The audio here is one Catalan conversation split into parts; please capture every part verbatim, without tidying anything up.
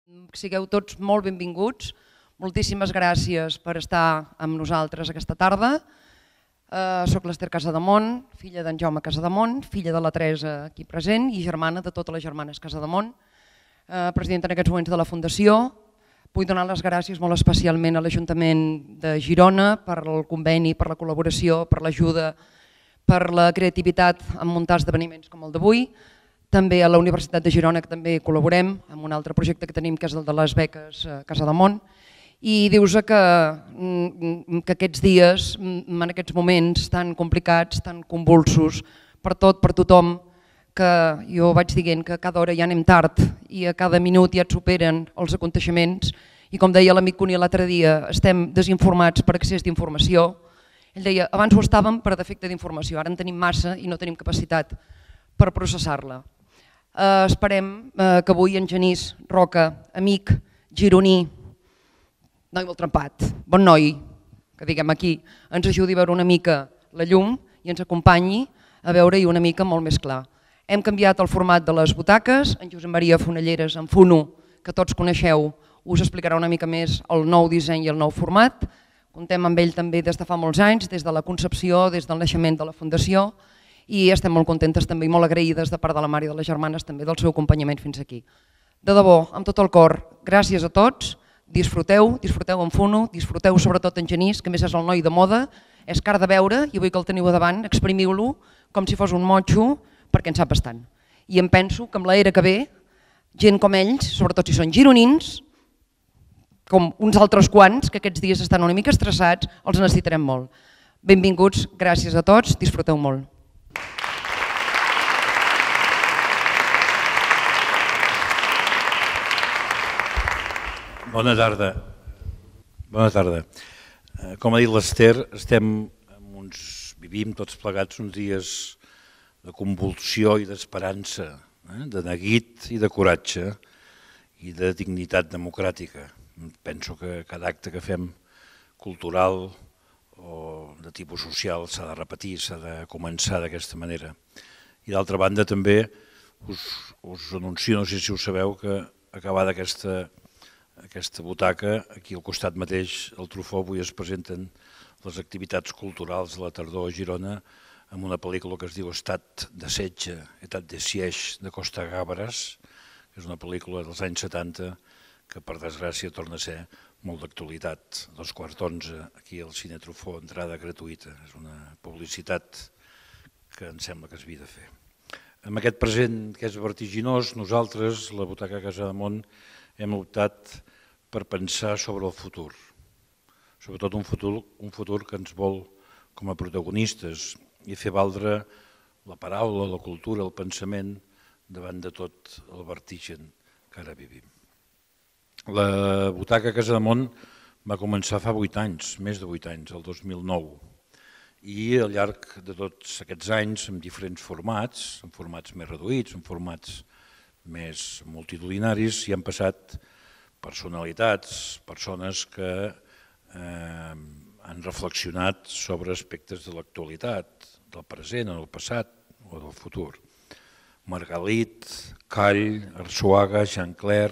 Sigueu tots molt benvinguts. Moltíssimes gràcies per estar amb nosaltres aquesta tarda. Uh, soc l'Ester Casademont, filla d'en Jaume Casademont, filla de la Teresa aquí present i germana de totes les germanes Casademont, uh, presidenta en aquests moments de la Fundació. Vull donar les gràcies molt especialment a l'Ajuntament de Girona per el conveni, per la col·laboració, per l'ajuda, per la creativitat en muntar esdeveniments com el d'avui. També a la Universitat de Girona, que també col·laborem amb un altre projecte que tenim, que és el de les beques Casademont. I dius que, que aquests dies, en aquests moments tan complicats, tan convulsos, per tot, per tothom, que jo vaig dient que cada hora ja anem tard i a cada minut ja et superen els aconteixements. I com deia l'amic Cuní l'altre dia, estem desinformats per excés d'informació. Ell deia, abans ho estàvem per defecte d'informació, ara en tenim massa i no tenim capacitat per processar-la. Uh, esperem uh, que avui en Genís Roca, amic gironí, noi molt trempat, bon noi, que diguem aquí, ens ajudi a veure una mica la llum i ens acompanyi a veure-hi una mica molt més clar. Hem canviat el format de les butaques, en Josep Maria Fonelleres, en Funo, que tots coneixeu, us explicarà una mica més el nou disseny i el nou format. Contem amb ell també des de fa molts anys, des de la concepció, des del naixement de la Fundació, i estem molt contentes també i molt agraïdes de part de la mare i de les germanes també del seu acompanyament fins aquí. De debò, amb tot el cor, gràcies a tots, disfruteu, disfruteu en Funo, disfruteu sobretot en Genís, que més és el noi de moda, és car de veure i avui que el teniu a davant, exprimiu-lo com si fos un motxo perquè en sap bastant. I em penso que amb l'era que ve, gent com ells, sobretot si són gironins, com uns altres quants que aquests dies estan una mica estressats, els necessitarem molt. Benvinguts, gràcies a tots, disfruteu molt. Bona tarda. Bona tarda. Com ha dit l'Ester, estem en uns, vivim tots plegats uns dies de convulsió i d'esperança, eh? de neguit i de coratge i de dignitat democràtica. Penso que cada acte que fem cultural o de tipus social s'ha de repetir, s'ha de començar d'aquesta manera. I d'altra banda també us, us anuncio, no sé si ho sabeu, que acabada aquesta aquesta butaca, aquí al costat mateix, al Truffaut, avui es presenten les activitats culturals de la tardor a Girona amb una pel·lícula que es diu Estat de setge, État de siège, de Costa Gavras, que és una pel·lícula dels anys setanta que per desgràcia torna a ser molt d'actualitat. A dos quarts d'onze, aquí al Cine Truffaut, entrada gratuïta. És una publicitat que em sembla que es havia de fer. Amb aquest present que és vertiginós, nosaltres, la Butaca Casademont, hem optat per pensar sobre el futur, sobretot un futur, un futur que ens vol com a protagonistes i fer valdre la paraula, la cultura, el pensament davant de tot el vertigen que ara vivim. La Butaca Casademont va començar fa vuit anys, més de vuit anys, el dos mil nou, i al llarg de tots aquests anys, en diferents formats, en formats més reduïts, en formats més multitudinaris, hi han passat personalitats, persones que eh, han reflexionat sobre aspectes de l'actualitat, del present, del passat o del futur. Margalit, Call, Arsuaga, Jean Clair,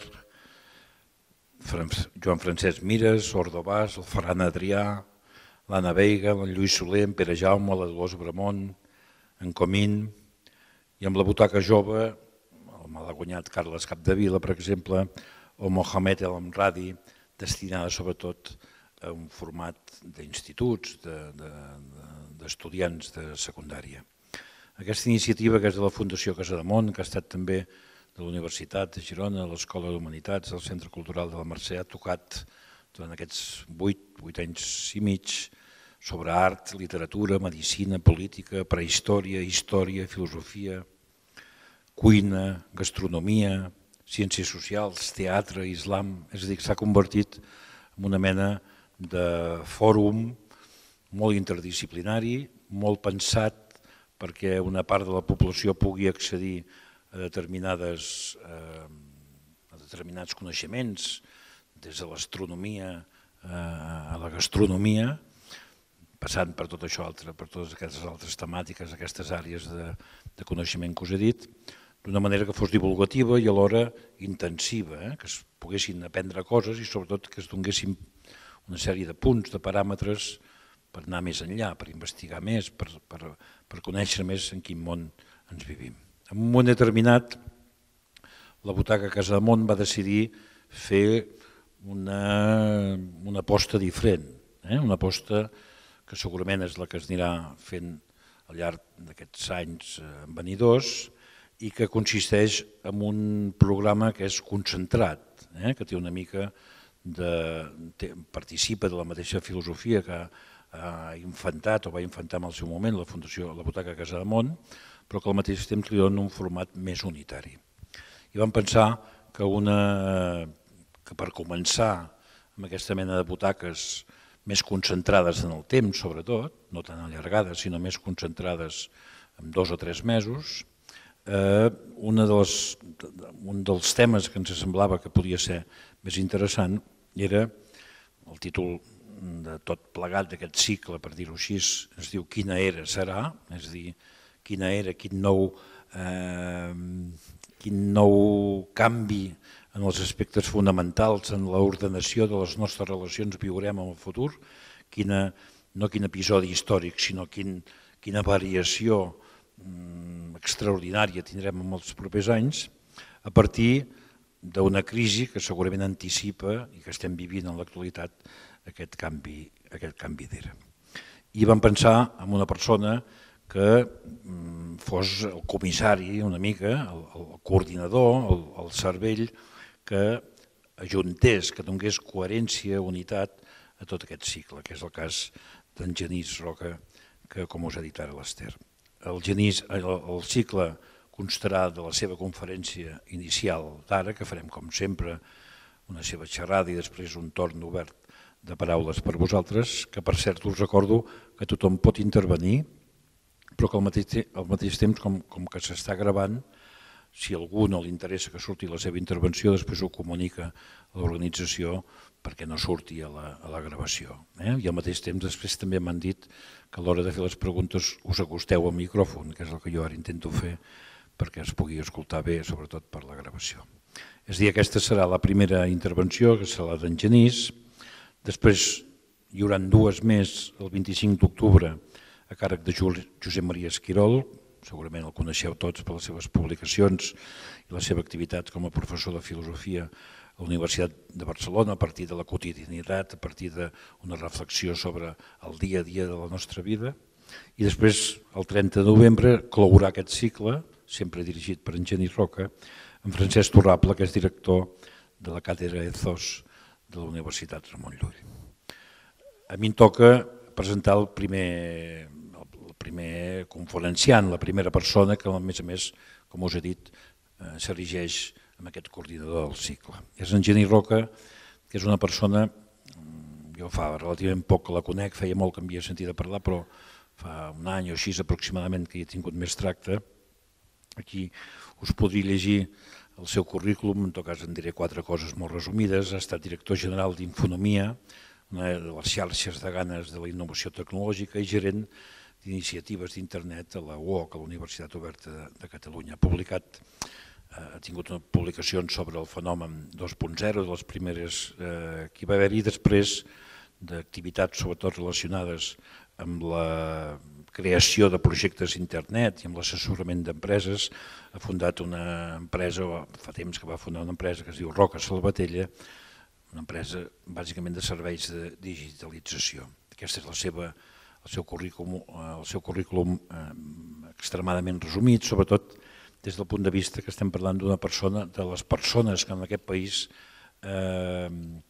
Joan Francesc Mires, Ordovàs, el Ferran Adrià, l'Anna Veiga, el Lluís Soler, en Pere Jaume, la Dolors Bramont, en Comín, i amb la Butaca Jove, el malaguanyat Carles Capdevila, per exemple, o Mohamed El Amradi, destinada sobretot a un format d'instituts, d'estudiants de secundària. Aquesta iniciativa, que és de la Fundació Casademont, que ha estat també de la Universitat de Girona, de l'Escola d'Humanitats, del Centre Cultural de la Mercè, ha tocat durant aquests vuit, vuit anys i mig sobre art, literatura, medicina, política, prehistòria, història, filosofia, cuina, gastronomia, ciències socials, teatre, islam. És a dir, s'ha convertit en una mena de fòrum molt interdisciplinari, molt pensat perquè una part de la població pugui accedir a determinades, a determinats coneixements, des de l'astronomia a la gastronomia, passant per tot això altre, per totes aquestes altres temàtiques, aquestes àrees de, de coneixement que us he dit, d'una manera que fos divulgativa i alhora intensiva, eh? que es poguessin aprendre coses i sobretot que es donguessin una sèrie de punts, de paràmetres per anar més enllà, per investigar més, per, per, per conèixer més en quin món ens vivim. En un moment determinat, la Butaca Casademont va decidir fer una, una aposta diferent, eh? una aposta que segurament és la que es anirà fent al llarg d'aquests anys venidors i que consisteix en un programa que és concentrat, eh? que té una mica de, té, participa de la mateixa filosofia que ha infantat o va infantar en el seu moment la Fundació La Butaca Casademont, però que al mateix temps li dona un format més unitari. I vam pensar que, una, que per començar amb aquesta mena de butaques més concentrades en el temps, sobretot, no tan allargades, sinó més concentrades en dos o tres mesos, eh, una de les, un dels temes que ens semblava que podia ser més interessant era el títol de tot plegat d'aquest cicle, per dir-ho així, es diu Quina era serà, és a dir, quina era, quin nou, eh, quin nou canvi en els aspectes fonamentals en l'ordenació de les nostres relacions viurem en el futur, quina, no quin episodi històric, sinó quin, quina variació mm, extraordinària tindrem en els propers anys, a partir d'una crisi que segurament anticipa i que estem vivint en l'actualitat aquest canvi, aquest canvi d'era. I vam pensar en una persona que fos el comissari una mica, el, el coordinador, el, el cervell, que ajuntés, que donés coherència, unitat a tot aquest cicle, que és el cas d'en Genís Roca, que com us ha dit ara l'Ester. El, Genís, el, el cicle constarà de la seva conferència inicial d'ara, que farem com sempre una seva xerrada i després un torn obert de paraules per vosaltres, que per cert us recordo que tothom pot intervenir, però que al mateix, al mateix temps, com, com que s'està gravant, si a algú no li interessa que surti la seva intervenció, després ho comunica a l'organització perquè no surti a la, a la gravació. Eh? I al mateix temps després també m'han dit que a l'hora de fer les preguntes us acosteu al micròfon, que és el que jo ara intento fer perquè es pugui escoltar bé, sobretot per la gravació. És a dir, aquesta serà la primera intervenció, que serà la d'en Genís. Després hi haurà dues més el vint-i-cinc d'octubre a càrrec de Josep Maria Esquirol, segurament el coneixeu tots per les seves publicacions i la seva activitat com a professor de filosofia a la Universitat de Barcelona a partir de la quotidianitat, a partir d'una reflexió sobre el dia a dia de la nostra vida. I després, el trenta de novembre, clourà aquest cicle, sempre dirigit per en Genís Roca, en Francesc Torrable, que és director de la càtedra Ethos de la Universitat Ramon Llull. A mi em toca presentar el primer, el primer conferenciant, la primera persona que, a més a més, com us he dit, s'erigeix amb aquest coordinador del cicle. És en Genís Roca, que és una persona, jo fa relativament poc que la conec, feia molt que em havia sentit a parlar, però fa un any o així aproximadament que hi he tingut més tracte. Aquí us podria llegir el seu currículum, en tot cas en diré quatre coses molt resumides. Ha estat director general d'Infonomia, una de les xarxes de ganes de la innovació tecnològica i gerent d'iniciatives d'internet a la U O C, a la Universitat Oberta de Catalunya. Ha publicat, ha tingut publicacions sobre el fenomen dos punt zero, de les primeres que hi va haver-hi, després d'activitats sobretot relacionades amb la creació de projectes d'internet i amb l'assessorament d'empreses. Ha fundat una empresa, fa temps que va fundar una empresa que es diu Roca Salvatella, una empresa bàsicament de serveis de digitalització. Aquest és la seva, el seu currículum, el seu currículum eh, extremadament resumit, sobretot des del punt de vista que estem parlant d'una persona, de les persones que en aquest país eh,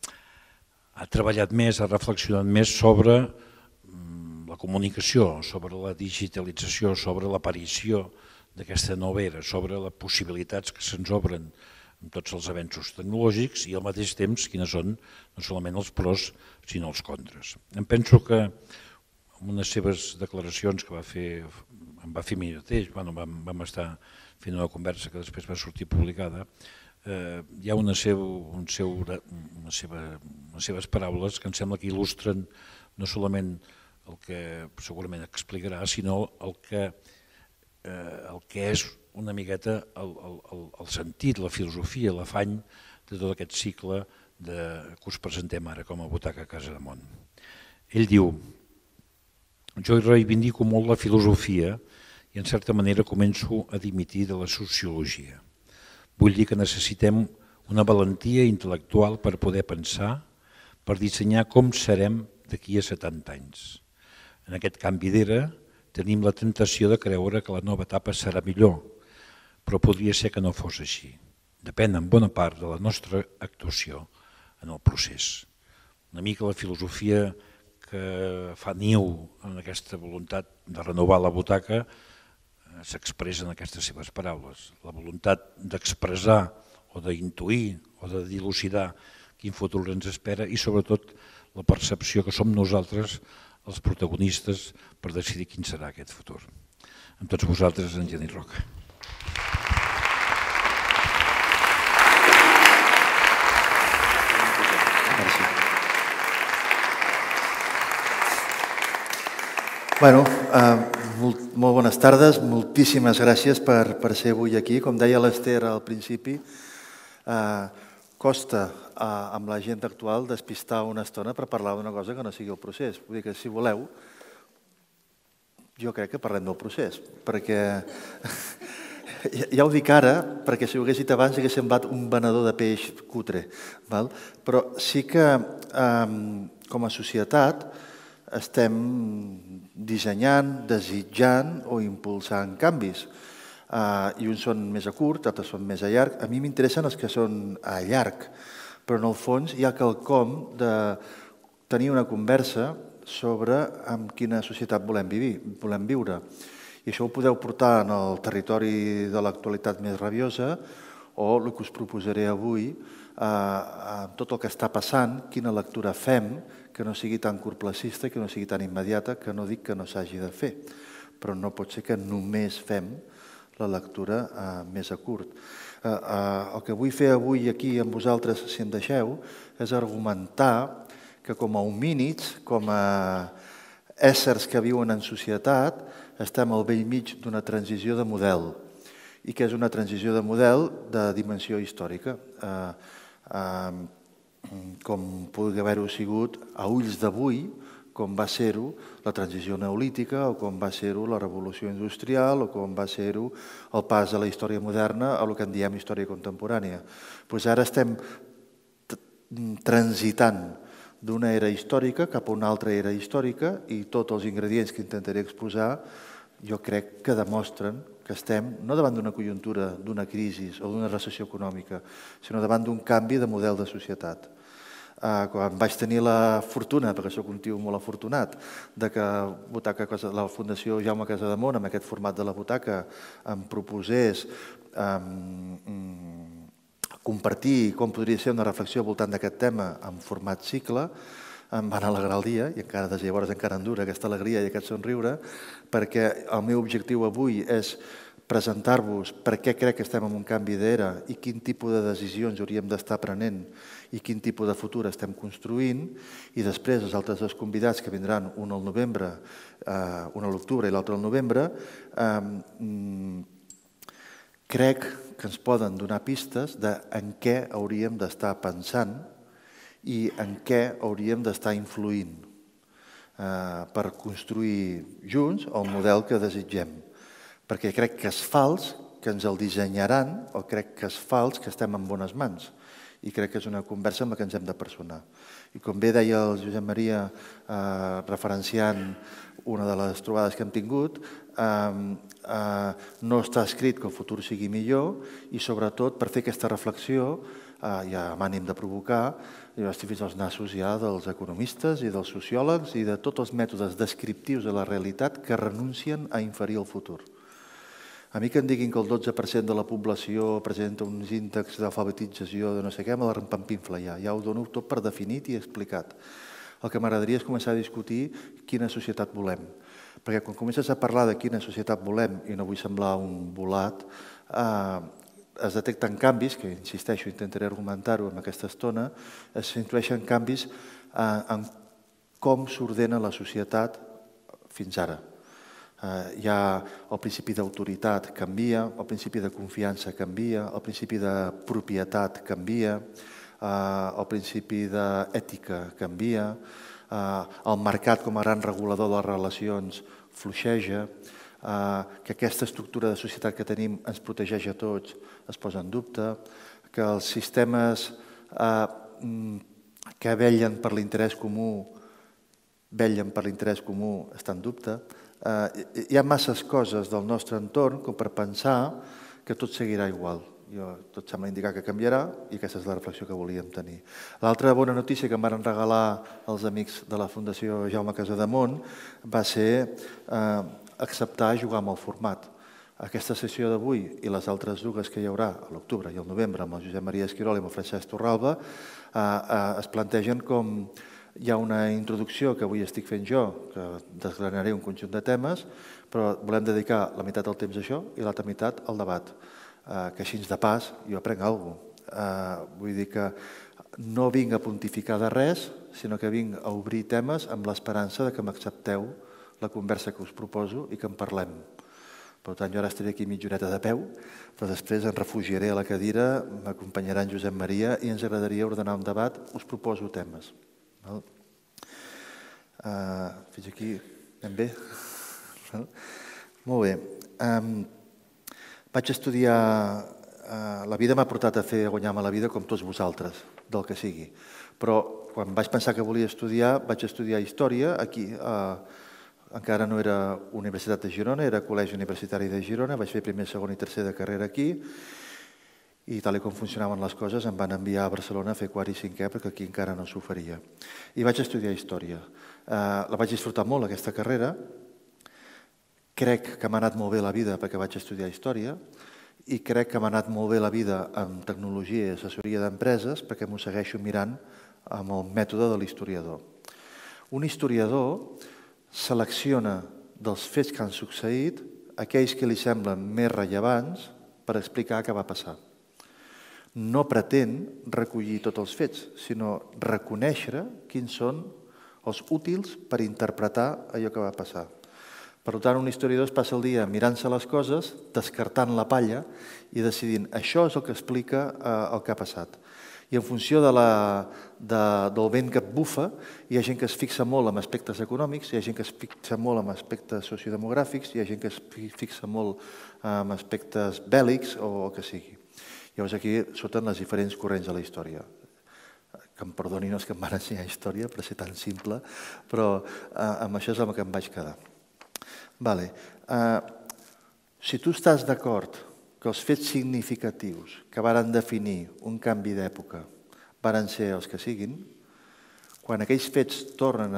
ha treballat més, ha reflexionat més sobre la comunicació, sobre la digitalització, sobre l'aparició d'aquesta nova era, sobre les possibilitats que se'ns obren amb tots els avenços tecnològics i al mateix temps quines són no solament els pros sinó els contres. Em penso que en unes seves declaracions que va fer, em va fer mi mateix, bueno, vam, vam estar fent una conversa que després va sortir publicada, eh, hi ha una, seu, un seu, una seva, unes seves paraules que em sembla que il·lustren no solament el que segurament explicarà, sinó el que, eh, el que és una miqueta el, el, el sentit, la filosofia, l'afany de tot aquest cicle de, que us presentem ara com a Butaca Casademont. Ell diu: jo reivindico molt la filosofia i en certa manera començo a dimitir de la sociologia. Vull dir que necessitem una valentia intel·lectual per poder pensar, per dissenyar com serem d'aquí a setanta anys. En aquest canvi d'era tenim la tentació de creure que la nova etapa serà millor, però podria ser que no fos així. Depèn en bona part de la nostra actuació en el procés. Una mica la filosofia que fa niu en aquesta voluntat de renovar la butaca s'expressa en aquestes seves paraules. La voluntat d'expressar o d'intuir o de dilucidar quin futur ens espera i sobretot la percepció que som nosaltres els protagonistes per decidir quin serà aquest futur. Amb tots vosaltres, en Genís Roca. Bueno, molt bones tardes, moltíssimes gràcies per ser avui aquí. Com deia l'Ester al principi, costa amb la gent actual despistar una estona per parlar d'una cosa que no sigui el procés. Vull dir que si voleu, jo crec que parlem del procés, perquè ja ho dic ara, perquè si ho hagués dit abans hagués semblat un venedor de peix cutre, però sí que com a societat estem dissenyant, desitjant o impulsant canvis. I uns són més a curt, altres són més a llarg. A mi m'interessen els que són a llarg, però en el fons hi ha quelcom de tenir una conversa sobre amb quina societat volem viure. I això ho podeu portar en el territori de l'actualitat més rabiosa o el que us proposaré avui, amb tot el que està passant, quina lectura fem, que no sigui tan curtplacista, que no sigui tan immediata, que no dic que no s'hagi de fer, però no pot ser que només fem la lectura més a curt. El que vull fer avui aquí amb vosaltres, si em deixeu, és argumentar que com a homínids, com a éssers que viuen en societat, estem al bell mig d'una transició de model, i que és una transició de model de dimensió històrica. Com pugui haver-ho sigut a ulls d'avui, com va ser-ho la transició neolítica, o com va ser-ho la revolució industrial, o com va ser-ho el pas de la història moderna a el que en diem història contemporània. Doncs ara estem transitant d'una era històrica cap a una altra era històrica i tots els ingredients que intentaré exposar jo crec que demostren que estem no davant d'una conjuntura, d'una crisi o d'una recessió econòmica, sinó davant d'un canvi de model de societat. Quan vaig tenir la fortuna, perquè soc un tio molt afortunat, que la Fundació Jaume Casademont, amb aquest format de la butaca, em proposés compartir com podria ser una reflexió al voltant d'aquest tema en format cicle, em van alegrar el dia, i encara des de llavors encara em dura aquesta alegria i aquest somriure, perquè el meu objectiu avui és presentar-vos per què crec que estem en un canvi d'era i quin tipus de decisions hauríem d'estar prenent i quin tipus de futur estem construint, i després els altres dos convidats que vindran, un al novembre, un a l'octubre i l'altre al novembre, crec que ens poden donar pistes de en què hauríem d'estar pensant i en què hauríem d'estar influint per construir junts el model que desitgem. Perquè crec que és fals que ens el dissenyaran o crec que és fals que estem en bones mans. I crec que és una conversa amb la que ens hem de personar. I com bé deia el Josep Maria, referenciant una de les trobades que hem tingut, no està escrit que el futur sigui millor i sobretot per fer aquesta reflexió, ja amb ànim de provocar, jo estic fins als nassos ja dels economistes i dels sociòlegs i de tots els mètodes descriptius de la realitat que renuncien a inferir el futur. A mi que em diguin que el dotze per cent de la població presenta uns índexs d'alfabetització de no sé què, me la rempampinfla ja, ja ho dono tot per definit i explicat. El que m'agradaria és començar a discutir quina societat volem. Perquè quan comences a parlar de quina societat volem, i no vull semblar un volat, es detecten canvis, que insisteixo, intentaré argumentar-ho en aquesta estona, es intueixen canvis en com s'ordena la societat fins ara. Hi ha el principi d'autoritat canvia, el principi de confiança canvia, el principi de propietat canvia, el principi d'ètica canvia, el mercat com a gran regulador de les relacions fluixeja, que aquesta estructura de societat que tenim ens protegeix a tots es posa en dubte, que els sistemes que vetllen per l'interès comú vetllen per l'interès comú està en dubte. Hi ha masses coses del nostre entorn com per pensar que tot seguirà igual. Tot sembla indicar que canviarà i aquesta és la reflexió que volíem tenir. L'altra bona notícia que em van regalar els amics de la Fundació Jaume Casademont va ser acceptar jugar amb el format. Aquesta sessió d'avui i les altres dues que hi haurà a l'octubre i al novembre amb el Josep Maria Esquirol i amb el Francesc Torralba es plantegen com hi ha una introducció que avui estic fent jo, que desgranaré un conjunt de temes, però volem dedicar la meitat del temps a això i l'altra meitat al debat, que així de pas jo aprenc alguna cosa. Vull dir que no vinc a pontificar de res, sinó que vinc a obrir temes amb l'esperança que m'accepteu la conversa que us proposo i que en parlem. Per tant, jo ara estaré aquí mitja horeta de peu, però després em refugiaré a la cadira, m'acompanyarà en Josep Maria i ens agradaria ordenar un debat. Us proposo temes. Fins aquí anem bé? Molt bé. Vaig estudiar... La vida m'ha portat a fer a guanyar-me la vida com tots vosaltres, del que sigui. Però quan vaig pensar que volia estudiar, vaig estudiar Història aquí. Encara no era Universitat de Girona, era Col·legi Universitari de Girona. Vaig fer primer, segon i tercer de carrera aquí. I tal com funcionaven les coses em van enviar a Barcelona a fer quart i cinquè perquè aquí encara no s'oferia. I vaig estudiar Història. La vaig disfrutar molt, aquesta carrera. Crec que m'ha anat molt bé la vida perquè vaig estudiar Història i crec que m'ha anat molt bé la vida en tecnologia i assessoria d'empreses perquè m'ho segueixo mirant amb el mètode de l'historiador. Un historiador selecciona dels fets que han succeït aquells que li semblen més rellevants per explicar què va passar. No pretén recollir tots els fets, sinó reconèixer quins són els útils per interpretar allò que va passar. Per tant, un historiador es passa el dia mirant-se les coses, descartant la palla i decidint això és el que explica el que ha passat. I en funció del vent que et bufa, hi ha gent que es fixa molt en aspectes econòmics, hi ha gent que es fixa molt en aspectes sociodemogràfics, hi ha gent que es fixa molt en aspectes bèl·lics o el que sigui. Llavors aquí surten les diferents corrents de la història. Que em perdonin els que em van ensenyar història per ser tan simple, però amb això és amb el que em vaig quedar. Si tu estàs d'acord que els fets significatius que varen definir un canvi d'època varen ser els que siguin, quan aquells fets tornen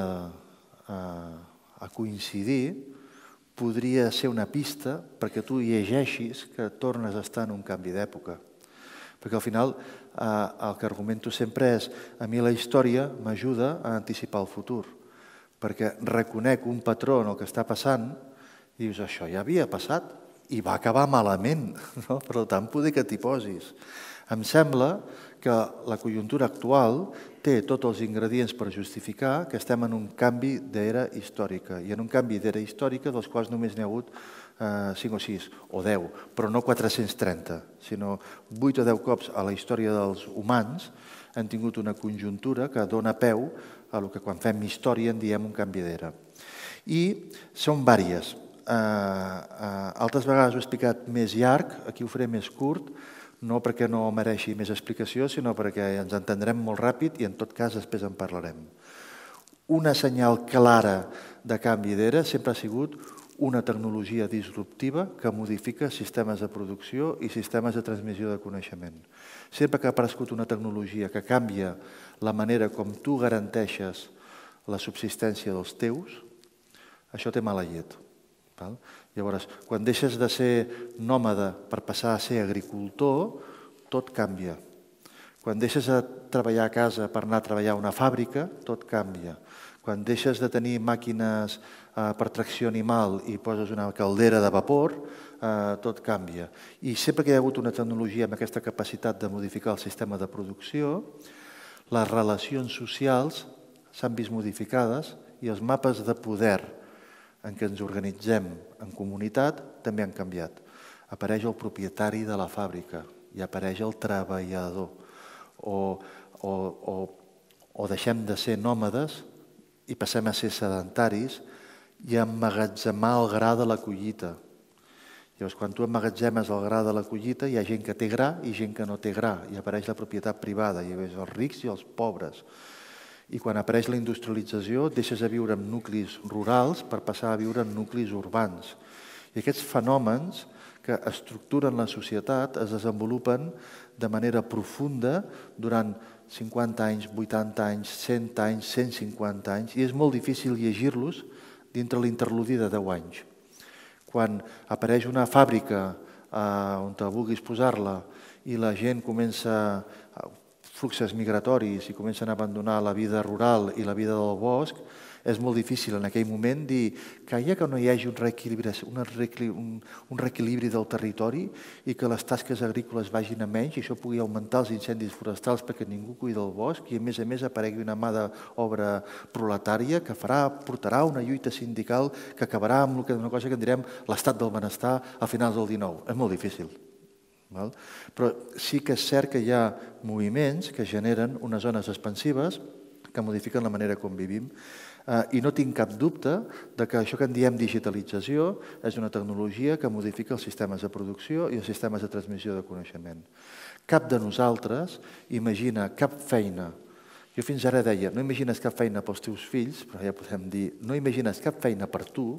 a coincidir, podria ser una pista perquè tu llegeixis que tornes a estar en un canvi d'època. Perquè al final el que argumento sempre és a mi la història m'ajuda a anticipar el futur, perquè reconec un patró en el que està passant i dius això ja havia passat i va acabar malament, per tant poder que t'hi posis. Em sembla que la conjuntura actual té tots els ingredients per justificar que estem en un canvi d'era històrica i en un canvi d'era històrica dels quals només n'hi ha hagut cinc o sis o deu, però no quatre-cents trenta, sinó vuit o deu cops a la història dels humans han tingut una conjuntura que dona peu a el que quan fem història en diem un canvi d'era. I són vàries. Altres vegades ho he explicat més llarg, aquí ho faré més curt, no perquè no mereixi més explicació, sinó perquè ens entendrem molt ràpid i en tot cas després en parlarem. Una senyal clara de canvi d'era sempre ha sigut una tecnologia disruptiva que modifica sistemes de producció i sistemes de transmissió de coneixement. Sempre que ha aparegut una tecnologia que canvia la manera com tu garanteixes la subsistència dels teus, això té mala llet. Llavors, quan deixes de ser nòmada per passar a ser agricultor, tot canvia. Quan deixes de treballar a casa per anar a treballar a una fàbrica, tot canvia. Quan deixes de tenir màquines per tracció animal i poses una caldera de vapor, tot canvia. I sempre que hi ha hagut una tecnologia amb aquesta capacitat de modificar el sistema de producció, les relacions socials s'han vist modificades i els mapes de poder en què ens organitzem en comunitat també han canviat. Apareix el propietari de la fàbrica i apareix el treballador. O, o, o, o deixem de ser nòmades i passem a ser sedentaris i a emmagatzemar el gra de la collita. Llavors, quan tu emmagatzemes el gra de la collita, hi ha gent que té gra i gent que no té gra, i apareix la propietat privada, hi ha els rics i els pobres. I quan apareix la industrialització, deixes de viure en nuclis rurals per passar a viure en nuclis urbans. I aquests fenòmens que estructuren la societat es desenvolupen de manera profunda durant cinquanta anys, vuitanta anys, cent anys, cent cinquanta anys, i és molt difícil llegir-los dintre l'interludi de deu anys. Quan apareix una fàbrica on te vulguis posar-la i la gent comença fluxos migratoris i comencen a abandonar la vida rural i la vida del bosc, és molt difícil en aquell moment dir que ja que no hi hagi un reequilibri, un, un reequilibri del territori i que les tasques agrícoles vagin a menys i això pugui augmentar els incendis forestals perquè ningú cuida el bosc i a més a més aparegui una mà d'obra proletària que farà, portarà una lluita sindical que acabarà amb una cosa que en direm l'estat del benestar a finals del dinou. És molt difícil. Val? Però sí que és cert que hi ha moviments que generen unes zones expansives que modifiquen la manera com vivim. I no tinc cap dubte de que això que en diem digitalització és una tecnologia que modifica els sistemes de producció i els sistemes de transmissió de coneixement. Cap de nosaltres imagina cap feina. Jo fins ara deia, no imagines cap feina pels teus fills, però ja podem dir, no imagines cap feina per tu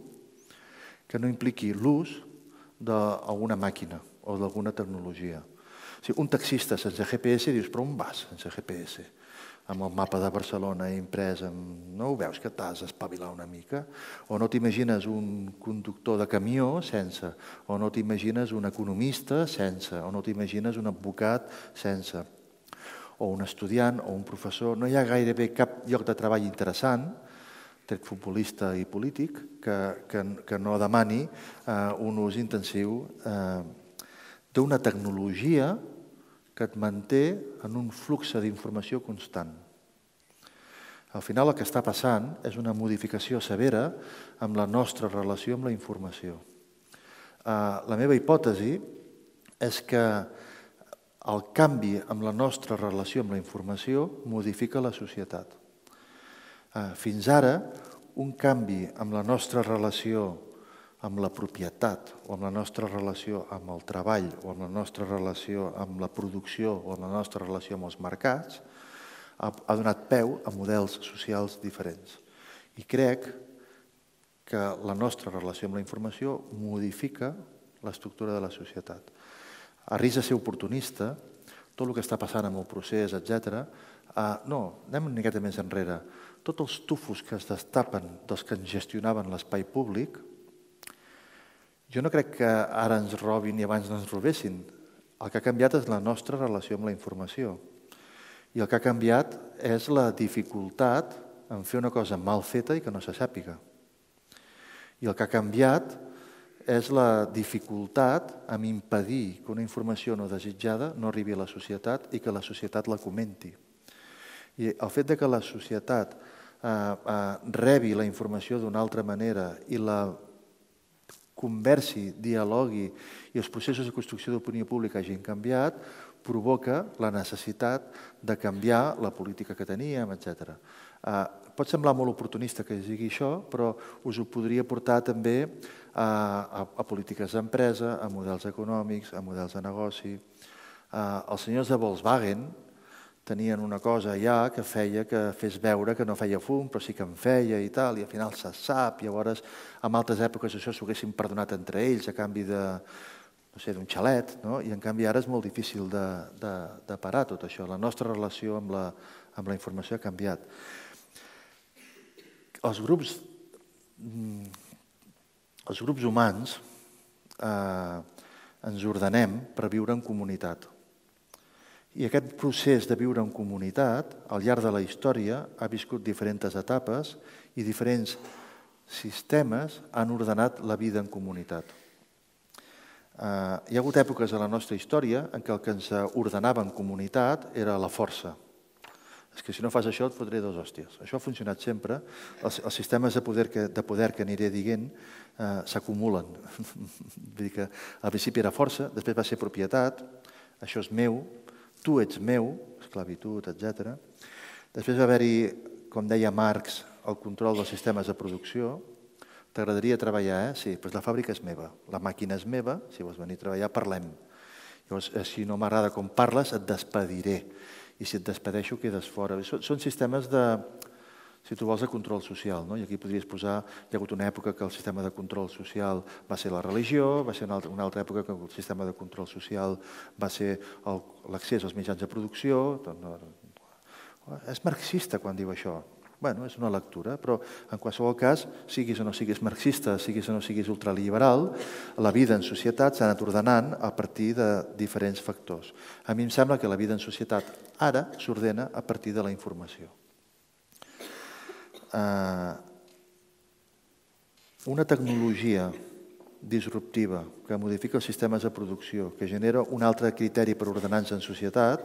que no impliqui l'ús d'alguna màquina o d'alguna tecnologia. Un taxista sense G P S dius, però on vas sense G P S? Amb el mapa de Barcelona imprès, no ho veus que t'has d'espavilar una mica? O no t'imagines un conductor de camió sense, o no t'imagines un economista sense, o no t'imagines un advocat sense, o un estudiant o un professor. No hi ha gairebé cap lloc de treball interessant, tret futbolista i polític, que no demani un ús intensiu d'una tecnologia que et manté en un flux d'informació constant. Al final el que està passant és una modificació severa amb la nostra relació amb la informació. La meva hipòtesi és que el canvi amb la nostra relació amb la informació modifica la societat. Fins ara, un canvi amb la nostra relació amb la propietat o amb la nostra relació amb el treball o amb la nostra relació amb la producció o amb la nostra relació amb els mercats ha donat peu a models socials diferents. I crec que la nostra relació amb la informació modifica l'estructura de la societat. A risc de ser oportunista, tot el que està passant amb el procés, etcètera, no, anem una miqueta més enrere. Tots els tufos que es destapen dels que ens gestionaven l'espai públic, jo no crec que ara ens robin i abans no ens robessin. El que ha canviat és la nostra relació amb la informació. I el que ha canviat és la dificultat en fer una cosa mal feta i que no se sàpiga. I el que ha canviat és la dificultat en impedir que una informació no desitjada no arribi a la societat i que la societat la comenti. I el fet que la societat rebi la informació d'una altra manera i la conversi, dialogui i els processos de construcció d'opinió pública hagin canviat, provoca la necessitat de canviar la política que teníem, etcètera. Pot semblar molt oportunista que es digui això, però us ho podria portar també a polítiques d'empresa, a models econòmics, a models de negoci. Els senyors de Volkswagen tenien una cosa ja que feia que fes veure que no feia fum, però sí que en feia i tal, i al final se sap, llavors en altres èpoques això s'ho haguessin perdonat entre ells a canvi de, no sé, d'un xalet, i en canvi ara és molt difícil de parar tot això. La nostra relació amb la informació ha canviat. Els grups, els grups humans ens ordenem per viure en comunitat. I aquest procés de viure en comunitat, al llarg de la història, ha viscut diferents etapes i diferents sistemes han ordenat la vida en comunitat. Hi ha hagut èpoques a la nostra història en què el que ens ordenava en comunitat era la força. és que si no fas això et fotré dos hòsties. Això ha funcionat sempre. Els, els sistemes de poder que, de poder que aniré dient eh, s'acumulen. Vull dir que al principi era força, després va ser propietat, això és meu, tu ets meu, esclavitud, etcètera. Després va haver-hi, com deia Marx, el control dels sistemes de producció. T'agradaria treballar, eh? Sí, doncs la fàbrica és meva, la màquina és meva, si vols venir a treballar, parlem. Llavors, si no m'agrada com parles, et despediré. I si et despedeixo, quedes fora. Són sistemes de, si tu vols, de control social. I aquí podries posar, hi ha hagut una època que el sistema de control social va ser la religió, va ser una altra època que el sistema de control social va ser l'accés als mitjans de producció. És marxista quan diu això. Bé, és una lectura, però en qualsevol cas, siguis o no siguis marxista, siguis o no siguis ultraliberal, la vida en societat s'ha anat ordenant a partir de diferents factors. A mi em sembla que la vida en societat ara s'ordena a partir de la informació. Una tecnologia disruptiva que modifica els sistemes de producció, que genera un altre criteri per ordenar-nos en societat,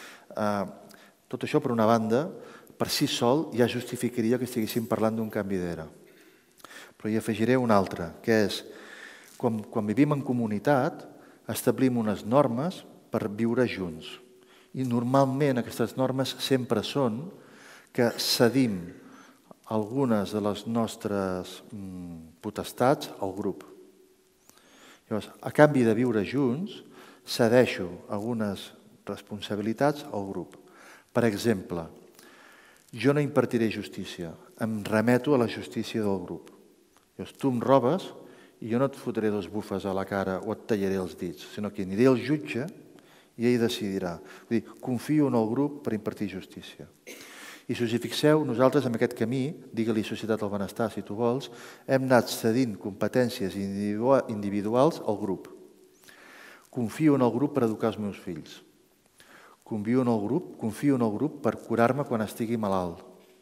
tot això, per una banda, per si sol ja justificaria que estiguéssim parlant d'un canvi d'era. Però hi afegiré un altre, que és, quan, quan vivim en comunitat, establim unes normes per viure junts. I normalment aquestes normes sempre són que cedim algunes de les nostres mm, potestats al grup. Llavors, a canvi de viure junts, cedeixo algunes responsabilitats al grup. Per exemple, jo no impartiré justícia, em remeto a la justícia del grup. Llavors, tu em robes i jo no et fotré dos bufes a la cara o et tallaré els dits, sinó que aniré al jutge i ell decidirà. Vull dir, confio en el grup per impartir justícia. I si us hi fixeu, nosaltres en aquest camí, digue-li societat del benestar si tu vols, hem anat cedint competències individuals al grup. Confio en el grup per educar els meus fills. Confio en el grup, confio en el grup per curar-me quan estigui malalt.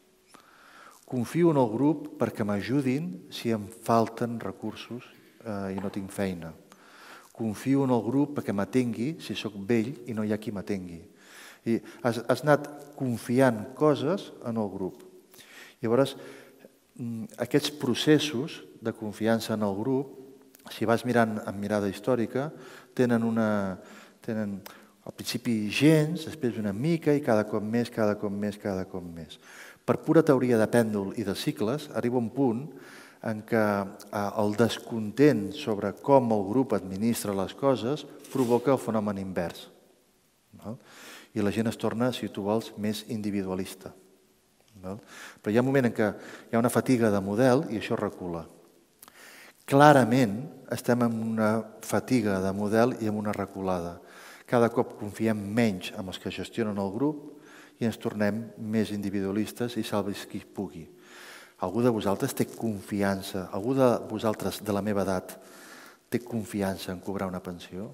Confio en el grup perquè m'ajudin si em falten recursos eh, i no tinc feina. Confio en el grup perquè m'atengui si sóc vell i no hi ha qui m'atengui. I has, has anat confiant coses en el grup. Llavors, aquests processos de confiança en el grup, si vas mirant amb mirada històrica, tenen una... Tenen, al principi gens, després una mica i cada cop més, cada cop més, cada cop més. Per pura teoria de pèndol i de cicles, arriba un punt en què el descontent sobre com el grup administra les coses provoca el fenomen invers. I la gent es torna, si tu vols, més individualista. Però hi ha un moment en què hi ha una fatiga de model i això recula. Clarament estem en una fatiga de model i en una reculada. Cada cop confiem menys en els que gestionen el grup i ens tornem més individualistes i salvis qui pugui. Algú de vosaltres té confiança, algú de vosaltres de la meva edat té confiança en cobrar una pensió?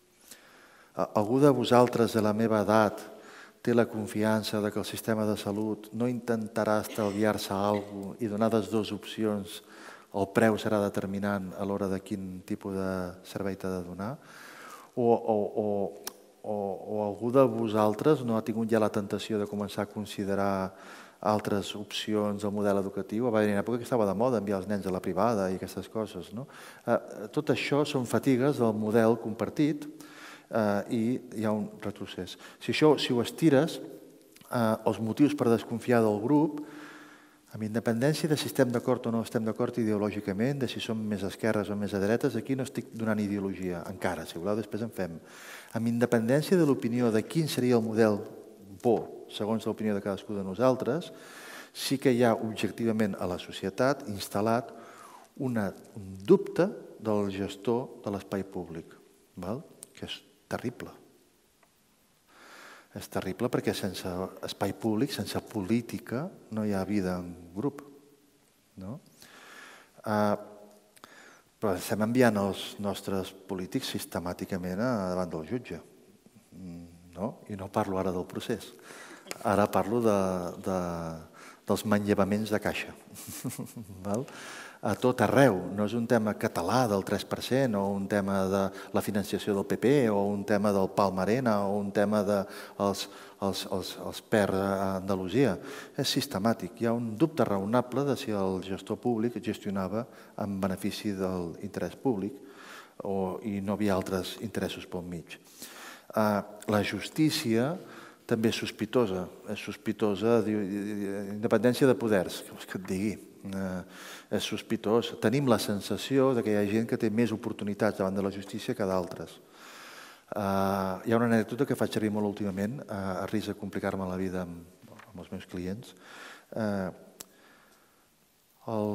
Algú de vosaltres de la meva edat té la confiança que el sistema de salut no intentarà estalviar-se alguna cosa i donades dues opcions el preu serà determinant a l'hora de quin tipus de servei t'ha de donar? O, o, o, o, o algú de vosaltres no ha tingut ja la tentació de començar a considerar altres opcions al model educatiu? Va haver una època que estava de moda enviar els nens a la privada i aquestes coses. No? Eh, tot això són fatigues del model compartit eh, i hi ha un retrocés. Si això, si ho estires, eh, els motius per desconfiar del grup, amb independència de si estem d'acord o no estem d'acord ideològicament, de si som més esquerres o més a dretes, aquí no estic donant ideologia, encara, si voleu, després en fem. Amb independència de l'opinió de quin seria el model bo, segons l'opinió de cadascú de nosaltres, sí que hi ha objectivament a la societat instal·lat una, un dubte del gestor de l'espai públic, val? Que és terrible. És terrible perquè sense espai públic, sense política, no hi ha vida en grup. No? Uh, però estem enviant els nostres polítics sistemàticament davant del jutge. No? I no parlo ara del procés. Ara parlo de, de, dels manllevaments de caixa. A tot arreu. No és un tema català del tres per cent o un tema de la financiació del P P o un tema del Palmarena o un tema dels P E R a Andalusia. És sistemàtic. Hi ha un dubte raonable de si el gestor públic gestionava en benefici de l'interès públic i no hi havia altres interessos pel mig. La justícia també és sospitosa. És sospitosa, independència de poders, què vols que et digui? És sospitós. Tenim la sensació que hi ha gent que té més oportunitats davant de la justícia que d'altres. Hi ha una anècdota que faig servir molt últimament, a risc de complicar-me la vida amb els meus clients. El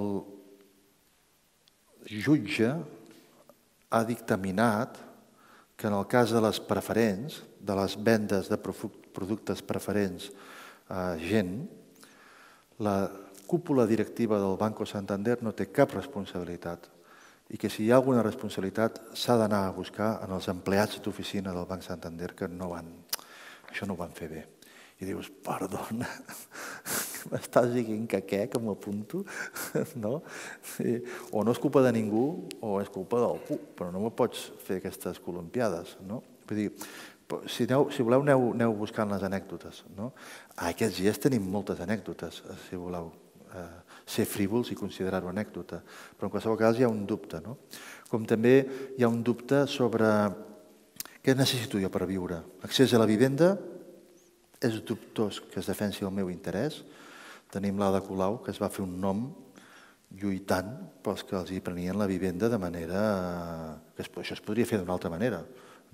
jutge ha dictaminat que en el cas de les preferents, de les vendes de productes preferents a gent, la cúpula directiva del Banco Santander no té cap responsabilitat i que si hi ha alguna responsabilitat s'ha d'anar a buscar en els empleats d'oficina del Banc Santander que això no ho van fer bé. I dius, perdona, m'estàs dient que què, que m'apunto? O no és culpa de ningú o és culpa d'algú, però no me pots fer aquestes columpiades. Vull dir, si voleu aneu buscant les anècdotes. Aquests dies tenim moltes anècdotes, si voleu ser frívols i considerar-ho anècdota, però en qualsevol cas hi ha un dubte. Com també hi ha un dubte sobre què necessito jo per viure. Accés a la vivenda, és dubtós que es defensi el meu interès. Tenim l'Ada Colau, que es va fer un nom lluitant pels que els hi prenien la vivenda de manera... Això es podria fer d'una altra manera.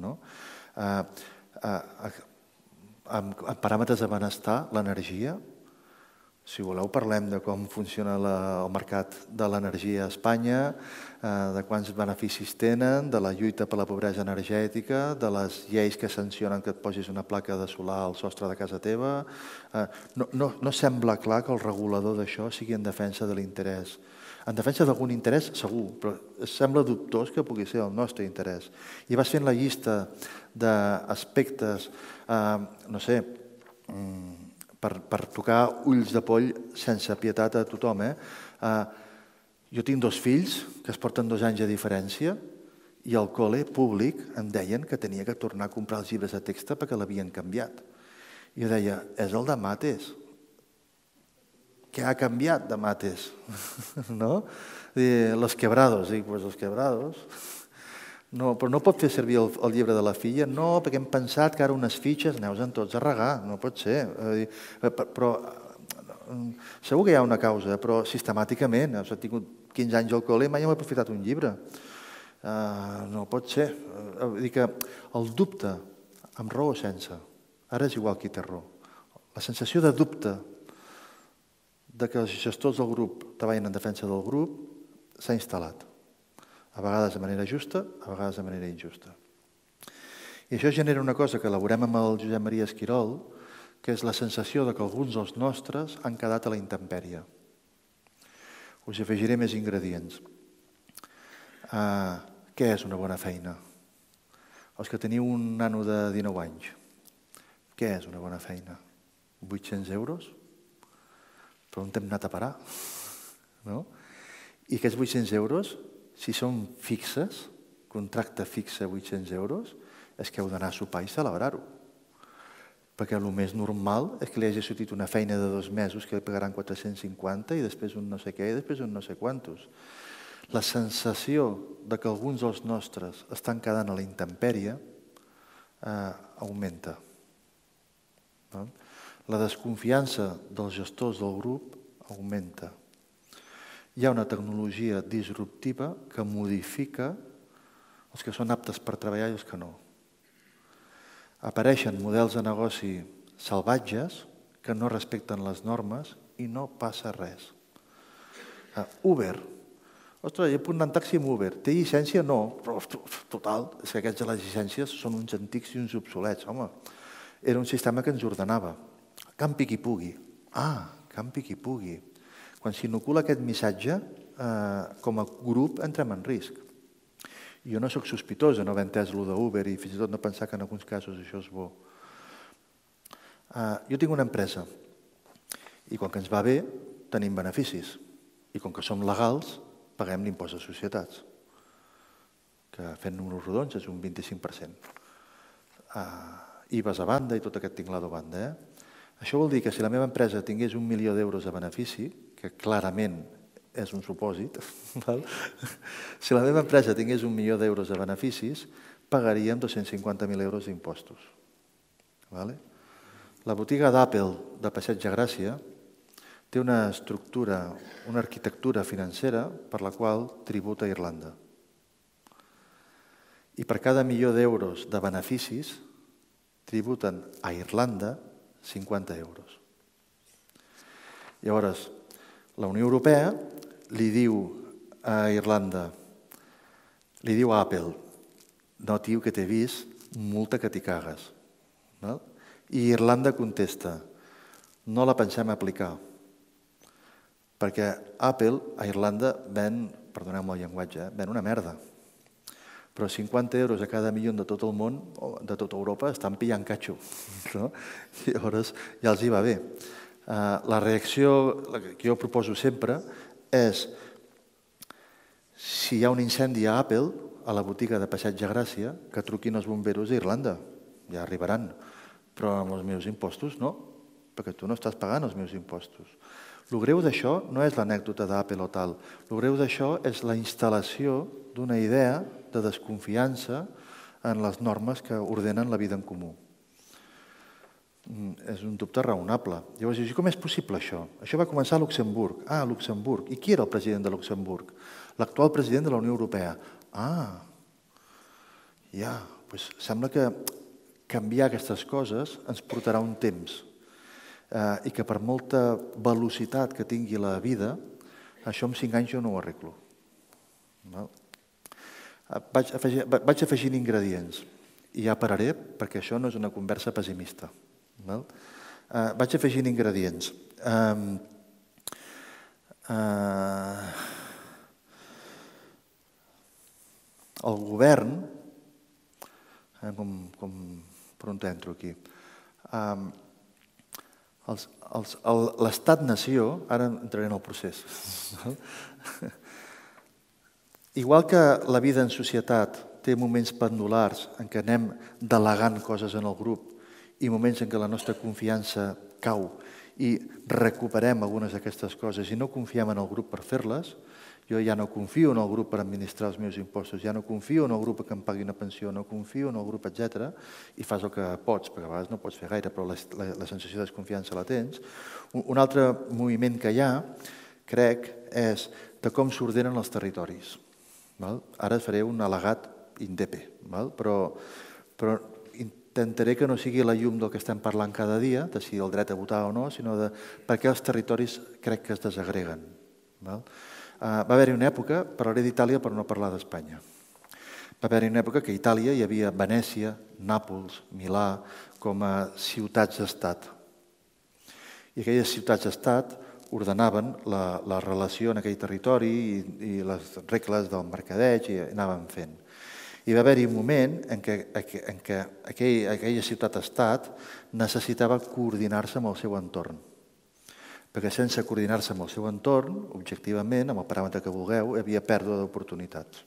En paràmetres de benestar, l'energia, si voleu parlem de com funciona el mercat de l'energia a Espanya, de quants beneficis tenen, de la lluita per la pobresa energètica, de les lleis que sancionen que et posis una placa de solar al sostre de casa teva. No sembla clar que el regulador d'això sigui en defensa de l'interès. En defensa d'algun interès, segur, però sembla dubtós que pugui ser el nostre interès. I vas fent la llista d'aspectes, no sé, per tocar ulls de poll sense pietat a tothom. Jo tinc dos fills que es porten dos anys de diferència i al col·le públic em deien que tenia que tornar a comprar els llibres de text perquè l'havien canviat. I jo deia, és el de mates. Què ha canviat de mates? Los quebrados. Dic, doncs els quebrados... Però no pot fer servir el llibre de la filla? No, perquè hem pensat que ara unes fitxes aneu-se'n tots a regar, no pot ser. Però segur que hi ha una causa, però sistemàticament, he tingut quinze anys al col·le i mai hem aprofitat un llibre. No pot ser. Vull dir que el dubte, amb raó o sense, ara és igual qui té raó. La sensació de dubte que els gestors del grup treballen en defensa del grup s'ha instal·lat. A vegades de manera justa, a vegades de manera injusta. I això genera una cosa que elaborem amb el Josep Maria Esquirol, que és la sensació que alguns dels nostres han quedat a la intempèrie. Us afegiré més ingredients. Què és una bona feina? Els que teniu un nano de dinou anys, què és una bona feina? vuit-cents euros? Per on hem anat a parar? I aquests vuit-cents euros, si són fixes, contracte fixe vuit-cents euros, és que heu d'anar a sopar i celebrar-ho. Perquè el més normal és que li hagi sortit una feina de dos mesos que li pagaran quatre-cents cinquanta i després un no sé què i després un no sé quantos. La sensació que alguns dels nostres estan quedant a la intempèrie augmenta. La desconfiança dels gestors del grup augmenta. Hi ha una tecnologia disruptiva que modifica els que són aptes per treballar i els que no. Apareixen models de negoci salvatges que no respecten les normes i no passa res. Uber. Ostres, he punt anar en taxi amb Uber. Té llicència? No. Però, total, és que aquests de les llicències són uns antics i uns obsolets. Home, era un sistema que ens ordenava. Campi qui pugui. Ah, campi qui pugui. Quan s'inocula aquest missatge, com a grup entrem en risc. Jo no soc sospitós de no haver entès allò d'Uber i fins i tot no pensar que en alguns casos això és bo. Jo tinc una empresa I quan que ens va bé, tenim beneficis. I com que som legals, paguem l'impost de societats, que fent números rodons és un vint-i-cinc per cent. I vas a banda i tot aquest tinglado a banda. Això vol dir que si la meva empresa tingués un milió d'euros de benefici, que clarament és un supòsit, si la meva empresa tingués un milió d'euros de beneficis, pagaríem dos-cents cinquanta mil euros d'impostos. La botiga d'Apple de Passeig de Gràcia té una estructura, una arquitectura financera per la qual tributa a Irlanda. I per cada milió d'euros de beneficis tributen a Irlanda cinquanta euros. Llavors, la Unió Europea li diu a Irlanda, li diu a Apple, no, tio, que t'he vist, multa que t'hi cagues. I Irlanda contesta, no la pensem aplicar, perquè Apple a Irlanda ven, perdoneu-me el llenguatge, ven una merda. Però cinquanta euros a cada milió de tot el món, de tota Europa, estan pillant catxo. Llavors ja els hi va bé. La reacció que jo proposo sempre és, si hi ha un incendi a Apple, a la botiga de Passeig de Gràcia, que truquin els bomberos a Irlanda. Ja arribaran. Però amb els meus impostos no, perquè tu no estàs pagant els meus impostos. El greu d'això no és l'anècdota d'Apple o tal. El greu d'això és la instal·lació d'una idea de desconfiança en les normes que ordenen la vida en comú. És un dubte raonable. Llavors, com és possible això? Això va començar a Luxemburg. Ah, a Luxemburg. I qui era el president de Luxemburg? L'actual president de la Unió Europea. Ah, ja, doncs sembla que canviar aquestes coses ens portarà un temps i que per molta velocitat que tingui la vida, això en cinc anys jo no ho arreglo. Vaig afegint ingredients i ja pararé perquè això no és una conversa pessimista. Vaig afegint ingredients. El govern, per on entro aquí, l'estat-nació, ara entraré en el procés, igual que la vida en societat té moments pendulars en què anem delegant coses en el grup i moments en què la nostra confiança cau i recuperem algunes d'aquestes coses i no confiem en el grup per fer-les, jo ja no confio en el grup per administrar els meus impostos, ja no confio en el grup que em pagui una pensió, no confio en el grup, etcètera, i fas el que pots, perquè a vegades no pots fer gaire, però la sensació de desconfiança la tens. Un altre moviment que hi ha, crec, és de com s'ordenen els territoris. Ara faré un al·legat indepe, però intentaré que no sigui la llum del que estem parlant cada dia, de si el dret a votar o no, sinó de per què els territoris crec que es desagreguen. Va haver-hi una època, parlaré d'Itàlia per no parlar d'Espanya. Va haver-hi una època que a Itàlia hi havia Venècia, Nàpols, Milà, com a ciutats-estat. I aquelles ciutats-estat ordenaven la relació en aquell territori i les regles del mercadeig i anaven fent. I va haver-hi un moment en què aquella ciutat-estat necessitava coordinar-se amb el seu entorn. Perquè sense coordinar-se amb el seu entorn, objectivament, amb el paràmetre que vulgueu, hi havia pèrdua d'oportunitats.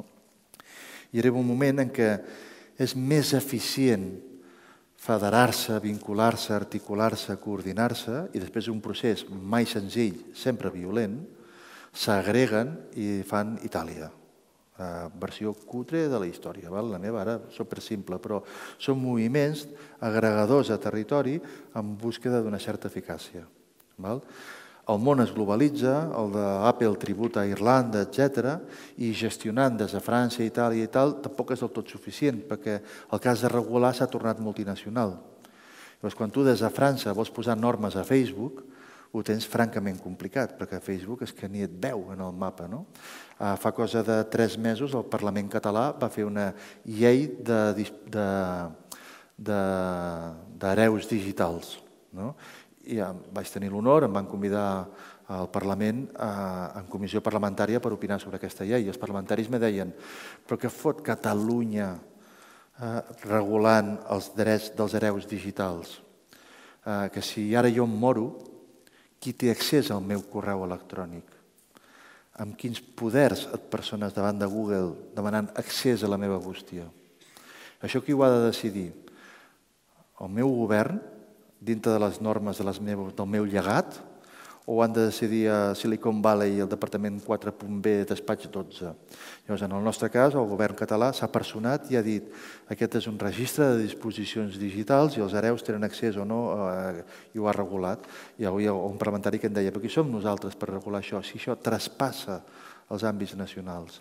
I era un moment en què és més eficient federar-se, vincular-se, articular-se, coordinar-se, i després d'un procés mai senzill, sempre violent, s'agreguen i fan Itàlia. Versió cutre de la història. La meva ara és supersimple, però són moviments agregadors a territori en búsqueda d'una certa eficàcia. El món es globalitza, el d'Apple tributa a Irlanda, etcètera, i gestionant des de França, Itàlia i tal, tampoc és del tot suficient, perquè el cas de regular s'ha tornat multinacional. Llavors, quan tu des de França vols posar normes a Facebook, ho tens francament complicat, perquè Facebook és que ni et veu en el mapa. Fa cosa de tres mesos el Parlament català va fer una llei d'hereus digitals. I vaig tenir l'honor, em van convidar al Parlament en comissió parlamentària per opinar sobre aquesta llei. I els parlamentaris me deien, però què fot Catalunya regulant els drets dels hereus digitals? Que si ara jo em moro, qui té accés al meu correu electrònic, amb quins poders et persones davant de Google demanant accés a la meva bústia. Això qui ho ha de decidir? El meu govern, dintre de les normes de les meves, del meu llegat, o ho han de decidir a Silicon Valley i el departament quatre punt B, despatx dotze? Llavors, en el nostre cas, el govern català s'ha personat i ha dit aquest és un registre de disposicions digitals i els hereus tenen accés o no, eh, i ho ha regulat. I avui hi ha un parlamentari que em deia, però qui som nosaltres per regular això? Si això traspassa els àmbits nacionals.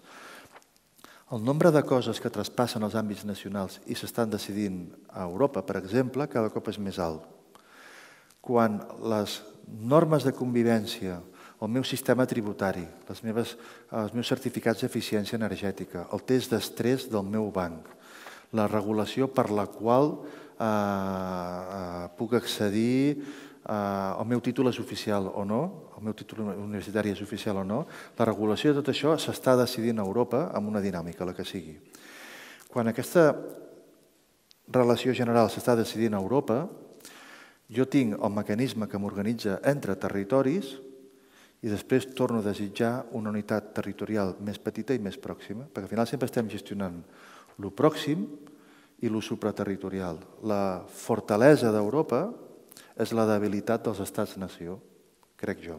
El nombre de coses que traspassen els àmbits nacionals i s'estan decidint a Europa, per exemple, cada cop és més alt. Quan les normes de convivència, el meu sistema tributari, les meves, els meus certificats d'eficiència energètica, el test d'estrès del meu banc, la regulació per la qual eh, eh, puc accedir eh, el meu títol és oficial o no, el meu títol universitari és oficial o no, la regulació de tot això s'està decidint a Europa amb una dinàmica, la que sigui. Quan aquesta relació general s'està decidint a Europa, jo tinc el mecanisme que m'organitza entre territoris i després torno a desitjar una unitat territorial més petita i més pròxima, perquè al final sempre estem gestionant lo pròxim i lo supraterritorial. La fortalesa d'Europa és la debilitat dels estats-nació, crec jo.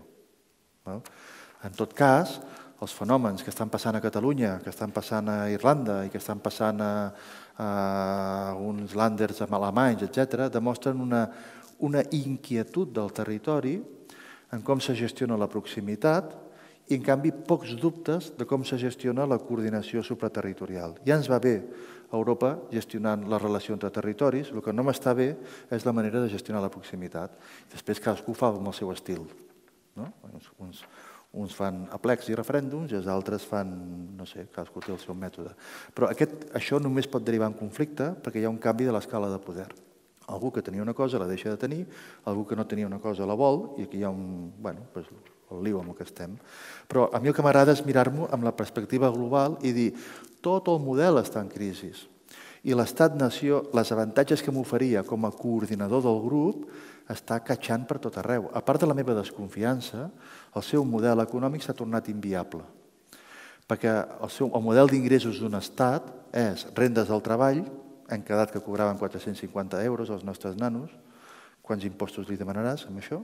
En tot cas, els fenòmens que estan passant a Catalunya, que estan passant a Irlanda i que estan passant a, a uns lànders alemanys, etcètera, demostren una una inquietud del territori en com se gestiona la proximitat i, en canvi, pocs dubtes de com se gestiona la coordinació supraterritorial. Ja ens va bé a Europa gestionant la relació entre territoris, el que no m'està bé és la manera de gestionar la proximitat. Després cadascú fa amb el seu estil. No? Uns, uns fan aplecs i referèndums i els altres fan, no sé, cadascú té el seu mètode. Però aquest, això només pot derivar en conflicte perquè hi ha un canvi de l'escala de poder. Algú que tenia una cosa la deixa de tenir, algú que no tenia una cosa la vol, i aquí hi ha un, bueno, doncs, el liu amb el que estem. Però a mi el que m'agrada és mirar-m'ho amb la perspectiva global i dir tot el model està en crisi. I l'estat-nació, les avantatges que m'oferia com a coordinador del grup, està catxant per tot arreu. A part de la meva desconfiança, el seu model econòmic s'ha tornat inviable. Perquè el, seu, el model d'ingressos d'un estat és rendes del treball. Hem quedat que cobraven quatre-cents cinquanta euros als nostres nanos. Quants impostos li demanaràs amb això?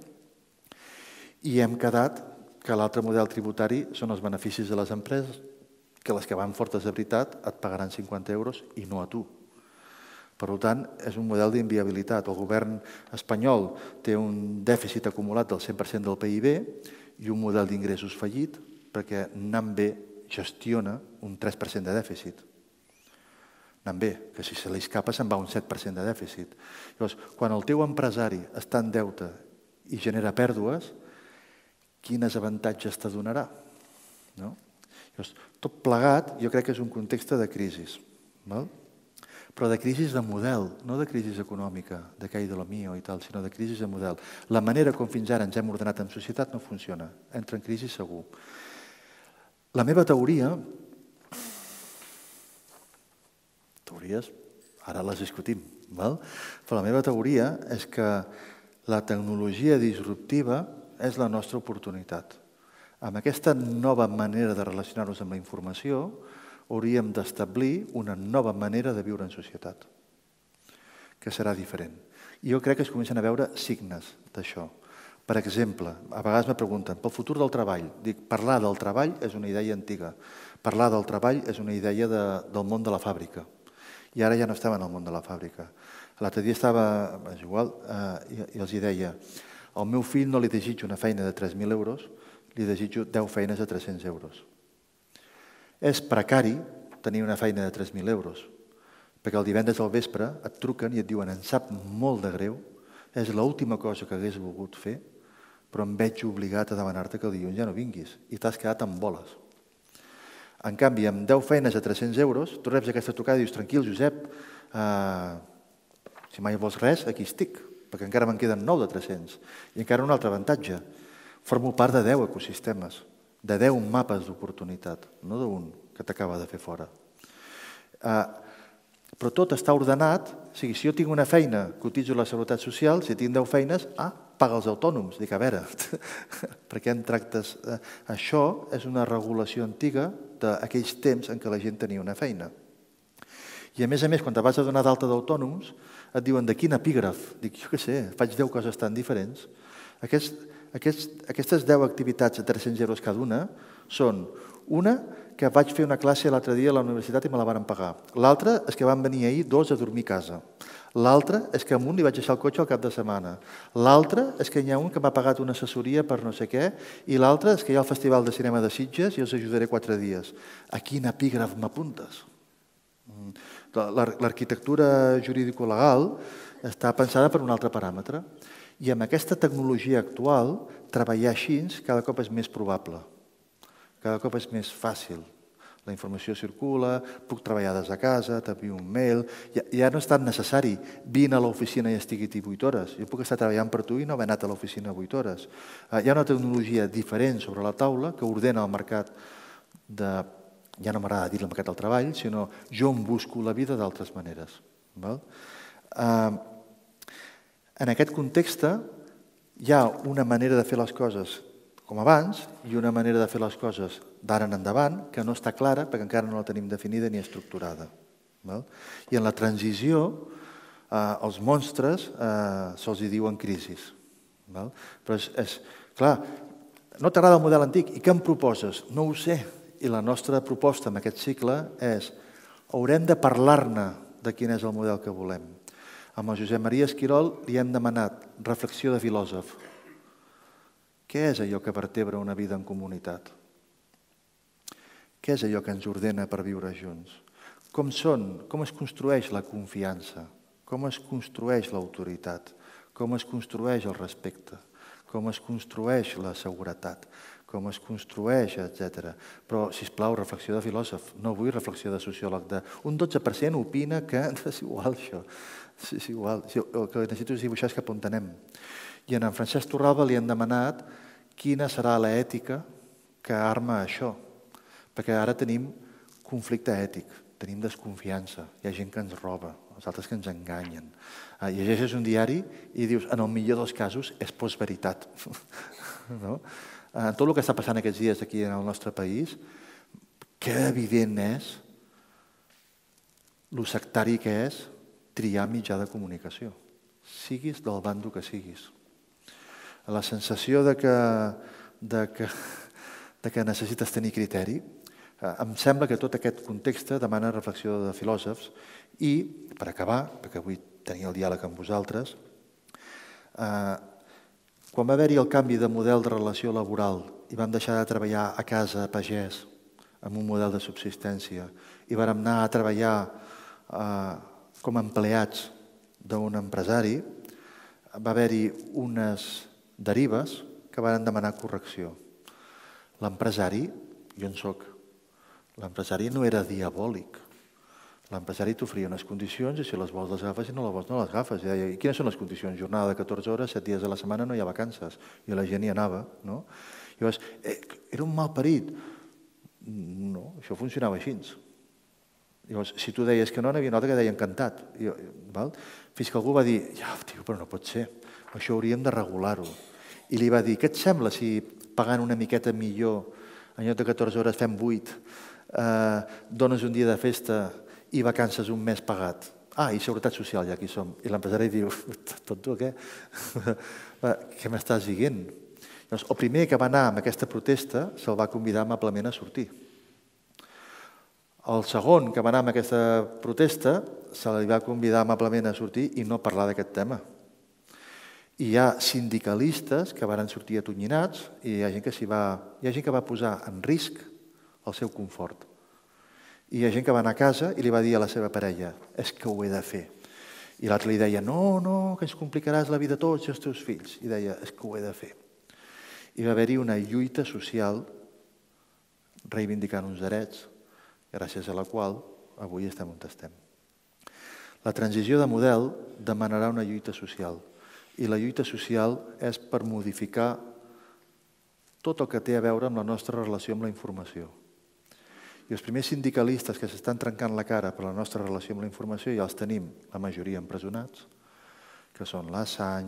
I hem quedat que l'altre model tributari són els beneficis de les empreses, que les que van fortes de veritat et pagaran cinquanta euros i no a tu. Per tant, és un model d'inviabilitat. El govern espanyol té un dèficit acumulat del cent per cent del P I B i un model d'ingressos fallit perquè Nambe gestiona un tres per cent de dèficit. Anant bé, que si se li escapa se'n va un set per cent de dèficit. Llavors, quan el teu empresari està en deute i genera pèrdues, quins avantatges te donarà? No? Llavors, tot plegat, jo crec que és un context de crisi, val? Però de crisi de model, no de crisi econòmica, de que hi de lo mío i tal, sinó de crisi de model. La manera com fins ara ens hem ordenat en societat no funciona, entra en crisi segur. La meva teoria... teories, ara les discutim, val? Però la meva teoria és que la tecnologia disruptiva és la nostra oportunitat. Amb aquesta nova manera de relacionar-nos amb la informació hauríem d'establir una nova manera de viure en societat, que serà diferent. I jo crec que es comencen a veure signes d'això. Per exemple, a vegades me pregunten pel futur del treball. Dic, parlar del treball és una idea antiga. Parlar del treball és una idea de, del món de la fàbrica. I ara ja no estem en el món de la fàbrica. L'altre dia estava, és igual, eh, i, i els deia, al meu fill no li desitjo una feina de tres mil euros, li desitjo deu feines de tres-cents euros. És precari tenir una feina de tres mil euros, perquè el divendres al vespre et truquen i et diuen, em sap molt de greu, és l'última cosa que hagués volgut fer, però em veig obligat a demanar-te que el dilluns ja no vinguis, i t'has quedat amb boles. En canvi, amb deu feines a tres-cents euros, tu reps aquesta trucada i dius, tranquil, Josep, eh, si mai vols res, aquí estic, perquè encara me'n queden nou de tres-cents. I encara un altre avantatge, formo part de deu ecosistemes, de deu mapes d'oportunitat, no d'un que t'acaba de fer fora. Eh, però tot està ordenat, o sigui, si jo tinc una feina, cotitzo la Seguretat Social, si tinc deu feines, ah, paga els autònoms. Dic, a veure, per què em tractes? Això és una regulació antiga d'aquells temps en què la gent tenia una feina. I a més a més, quan te vas a donar d'alta d'autònoms, et diuen de quin epígraf. Dic, jo què sé, faig deu coses tan diferents. Aquest, aquest, aquestes deu activitats a tres-cents euros cada una són una que vaig fer una classe l'altre dia a la universitat i me la van pagar. L'altra és que van venir ahir dos a dormir a casa. L'altra és que a un li vaig deixar el cotxe al cap de setmana. L'altra és que hi ha un que m'ha pagat una assessoria per no sé què i l'altra és que hi ha el Festival de Cinema de Sitges i els ajudaré quatre dies. A quin epígraf m'apuntes? L'arquitectura jurídico-legal està pensada per un altre paràmetre i amb aquesta tecnologia actual treballar així cada cop és més probable, cada cop és més fàcil. La informació circula, puc treballar des de casa, t'envio un mail, ja, ja no és tan necessari vine a l'oficina i estigui-hi vuit hores. Jo puc estar treballant per tu i no haver anat a l'oficina vuit hores. Hi ha una tecnologia diferent sobre la taula que ordena el mercat de... Ja no m'agrada dir el mercat del treball, sinó jo em busco la vida d'altres maneres. En aquest context hi ha una manera de fer les coses com abans i una manera de fer les coses d'ara en endavant que no està clara perquè encara no la tenim definida ni estructurada. I en la transició els monstres se'ls diuen crisis. Però és clar, no t'agrada el model antic i què em proposes? No ho sé. I la nostra proposta en aquest cicle és haurem de parlar-ne de quin és el model que volem. Amb el Josep Maria Esquirol li hem demanat reflexió de filòsof. Què és allò que vertebra una vida en comunitat? Què és allò que ens ordena per viure junts? Com són? Com es construeix la confiança? Com es construeix l'autoritat? Com es construeix el respecte? Com es construeix la seguretat? Com es construeix, etcètera. Però, sisplau, reflexió de filòsof. No vull reflexió de sociòleg. Un dotze per cent opina que és igual, això. És igual. El que necessito és dibuixar cap on anem. I en Francesc Torralba li han demanat quina serà l'ètica que arma això. Perquè ara tenim conflicte ètic, tenim desconfiança, hi ha gent que ens roba, els altres que ens enganyen. Llegeixes un diari i dius, en el millor dels casos, és postveritat. En tot el que està passant aquests dies aquí en el nostre país, que evident és lo sectari que és triar mitjà de comunicació, siguis del bando que siguis. La sensació de que necessites tenir criteri, em sembla que tot aquest context demana reflexió de filòsofs i, per acabar, perquè vull tenir el diàleg amb vosaltres, quan va haver-hi el canvi de model de relació laboral i vam deixar de treballar a casa, a pagès, amb un model de subsistència, i vam anar a treballar com a empleats d'un empresari, va haver-hi unes derives que van demanar correcció. L'empresari, jo en soc, l'empresari no era diabòlic. L'empresari t'oferia unes condicions i si les vols les agafes i no les vols no les agafes. I deia, i quines són les condicions? Jornada de catorze hores, set dies a la setmana, no hi ha vacances. I la gent hi anava. Llavors, era un mal parit. No, això funcionava així. Llavors, si tu deies que no, n'hi havia un altre que deia encantat. Fins que algú va dir, ja, tio, però no pot ser. Això hauríem de regular-ho. I li va dir, què et sembla si pagant una miqueta millor, en lloc de catorze hores fem vuit, dones un dia de festa i vacances un mes pagat. Ah, i seguretat social, ja aquí som. I l'empresari diu, tonto, què? Què m'estàs dient? Llavors, el primer que va anar amb aquesta protesta se'l va convidar amablement a sortir. El segon que va anar amb aquesta protesta se li va convidar amablement a sortir i no parlar d'aquest tema. I hi ha sindicalistes que van sortir atonyinats i hi ha gent que s'hi va... hi ha gent que va posar en risc el seu confort. I hi ha gent que va anar a casa i li va dir a la seva parella, és que ho he de fer. I l'altre li deia, no, no, que ens complicaràs la vida a tots i als teus fills. I deia, és que ho he de fer. I va haver-hi una lluita social reivindicant uns drets, gràcies a la qual avui estem on estem. La transició de model demanarà una lluita social. I la lluita social és per modificar tot el que té a veure amb la nostra relació amb la informació. I els primers sindicalistes que s'estan trencant la cara per la nostra relació amb la informació ja els tenim, la majoria empresonats, que són l'Assange,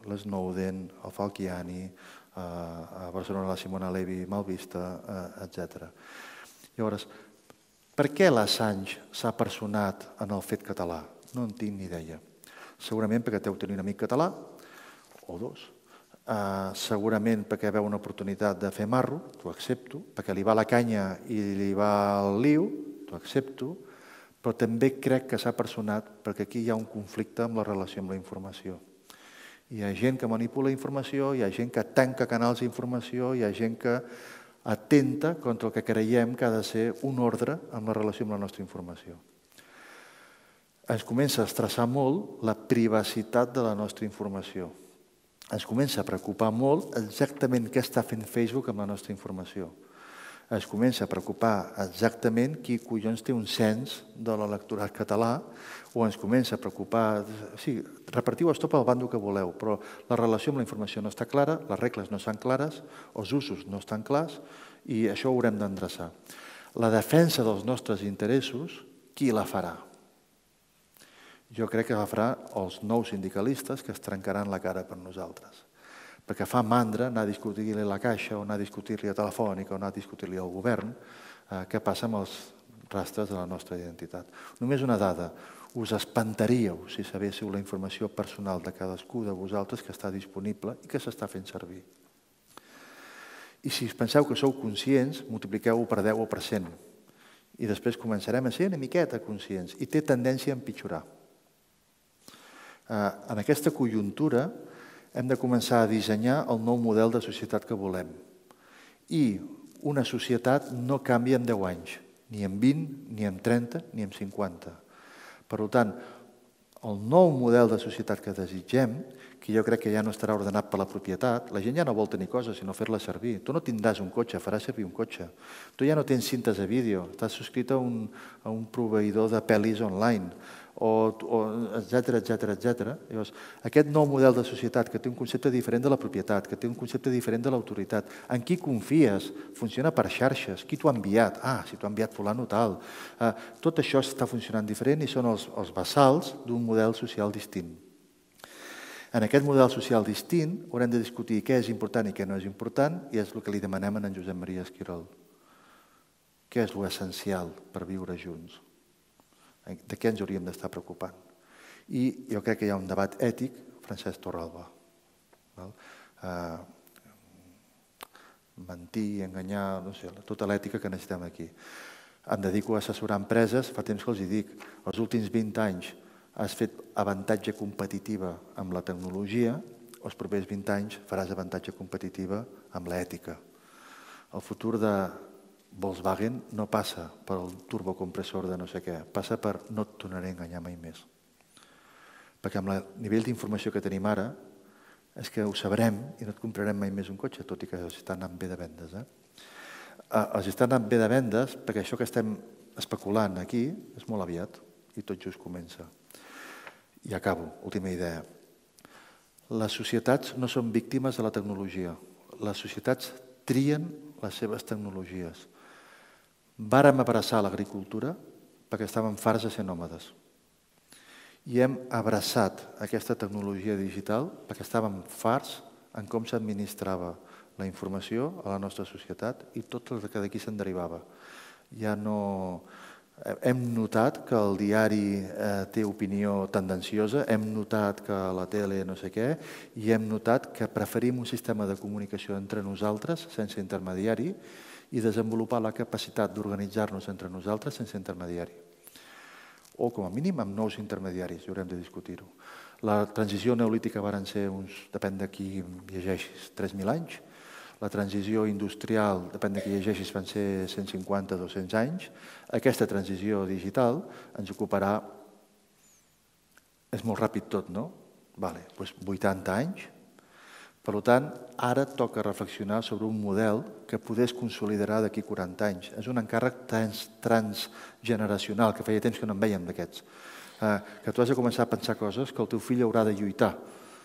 l'Snowden, el Falciani, a Barcelona la Simona Levi mal vista, etcètera. Llavors, per què l'Assange s'ha personat en el fet català? No en tinc ni idea. Segurament perquè deu tenir un amic català, o dos. Segurament perquè veu una oportunitat de fer marro, t'ho accepto, perquè li va la canya i li va el liu, t'ho accepto, però també crec que s'ha personat perquè aquí hi ha un conflicte amb la relació amb la informació. Hi ha gent que manipula informació, hi ha gent que tanca canals d'informació, hi ha gent que atenta contra el que creiem que ha de ser un ordre en la relació amb la nostra informació. Ens comença a estressar molt la privacitat de la nostra informació. Ens comença a preocupar molt exactament què està fent Facebook amb la nostra informació. Es comença a preocupar exactament qui collons té un cens de l'electorat català, o ens comença a preocupar... Sí, repartiu estop al bando que voleu, però la relació amb la informació no està clara, les regles no estan clares, els usos no estan clars, i això ho haurem d'endreçar. La defensa dels nostres interessos, qui la farà? Jo crec que la farà els nous sindicalistes que es trencaran la cara per nosaltres. Perquè fa mandra anar a discutir-li a la Caixa o anar a discutir-li a Telefònica o anar a discutir-li al govern què passa amb els rastres de la nostra identitat. Només una dada, us espantaríeu si sabéssiu la informació personal de cadascú de vosaltres que està disponible i que s'està fent servir. I si penseu que sou conscients, multipliqueu-ho per deu o per cent. I després començarem a ser una miqueta conscients i té tendència a empitjorar. En aquesta conjuntura hem de començar a dissenyar el nou model de societat que volem. I una societat no canvia en deu anys, ni en vint, ni en trenta, ni en cinquanta. Per tant, el nou model de societat que desitgem, que jo crec que ja no estarà ordenat per la propietat, la gent ja no vol tenir coses, sinó fer-la servir. Tu no tindràs un cotxe, faràs servir un cotxe. Tu ja no tens cintes de vídeo, estàs subscrit a un, a un proveïdor de pel·lis online, o, o etcètera, etcètera, etcètera. Llavors, aquest nou model de societat que té un concepte diferent de la propietat, que té un concepte diferent de l'autoritat, en qui confies, funciona per xarxes, qui t'ho ha enviat? Ah, si t'ho ha enviat fulano tal. Uh, tot això està funcionant diferent i són els, els bassals d'un model social distint. En aquest model social distint haurem de discutir què és important i què no és important, i és el que li demanem a en Josep Maria Esquirol. Què és l'essencial per viure junts? De què ens hauríem d'estar preocupant? I jo crec que hi ha un debat ètic, Francesc Torralba. Mentir, enganyar, no sé, tota l'ètica que necessitem aquí. Em dedico a assessorar empreses, fa temps que els hi dic, els últims vint anys has fet avantatge competitiva amb la tecnologia, els propers vint anys faràs avantatge competitiva amb l'ètica. El futur de Volkswagen no passa pel turbocompressor de no sé què, passa per no et tornaré a enganyar mai més. Perquè amb el nivell d'informació que tenim ara és que ho sabrem i no et comprarem mai més un cotxe, tot i que els està anant bé de vendes. Els està anant bé de vendes perquè això que estem especulant aquí és molt aviat i tot just comença. I acabo, última idea. Les societats no són víctimes de la tecnologia. Les societats trien les seves tecnologies. Vàrem abraçar l'agricultura perquè estàvem farts de ser nòmades. I hem abraçat aquesta tecnologia digital perquè estàvem farts en com s'administrava la informació a la nostra societat i tot el que d'aquí se'n derivava. Ja no... Hem notat que el diari té opinió tendenciosa, hem notat que la tele no sé què, i hem notat que preferim un sistema de comunicació entre nosaltres, sense intermediari, i desenvolupar la capacitat d'organitzar-nos entre nosaltres sense intermediari. O, com a mínim, amb nous intermediaris, i haurem de discutir-ho. La transició neolítica varen ser uns, depèn de qui llegeixis, tres mil anys. La transició industrial, depèn de qui llegeixis, van ser cent cinquanta a dos-cents anys. Aquesta transició digital ens ocuparà... És molt ràpid tot, no? Vale, doncs vuitanta anys. Per tant, ara toca reflexionar sobre un model que podés consolidar d'aquí quaranta anys. És un encàrrec transgeneracional, que feia temps que no en vèiem d'aquests. Que tu has de començar a pensar coses que el teu fill haurà de lluitar.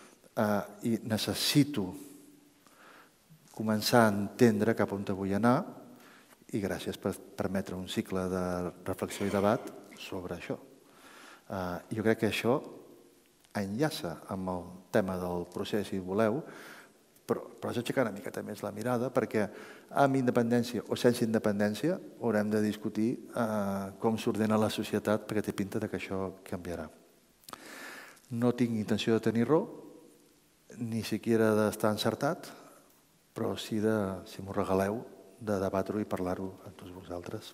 I necessito començar a entendre cap on vull anar, i gràcies per permetre un cicle de reflexió i debat sobre això. Jo crec que això enllaça amb el tema del procés, si voleu, però, però és aixecar una miqueta més la mirada, perquè amb independència o sense independència haurem de discutir eh, com s'ordena la societat, perquè té pinta que això canviarà. No tinc intenció de tenir raó, ni siquiera d'estar encertat, però sí de, si m'ho regaleu, de debatre-ho i parlar-ho amb tots vosaltres.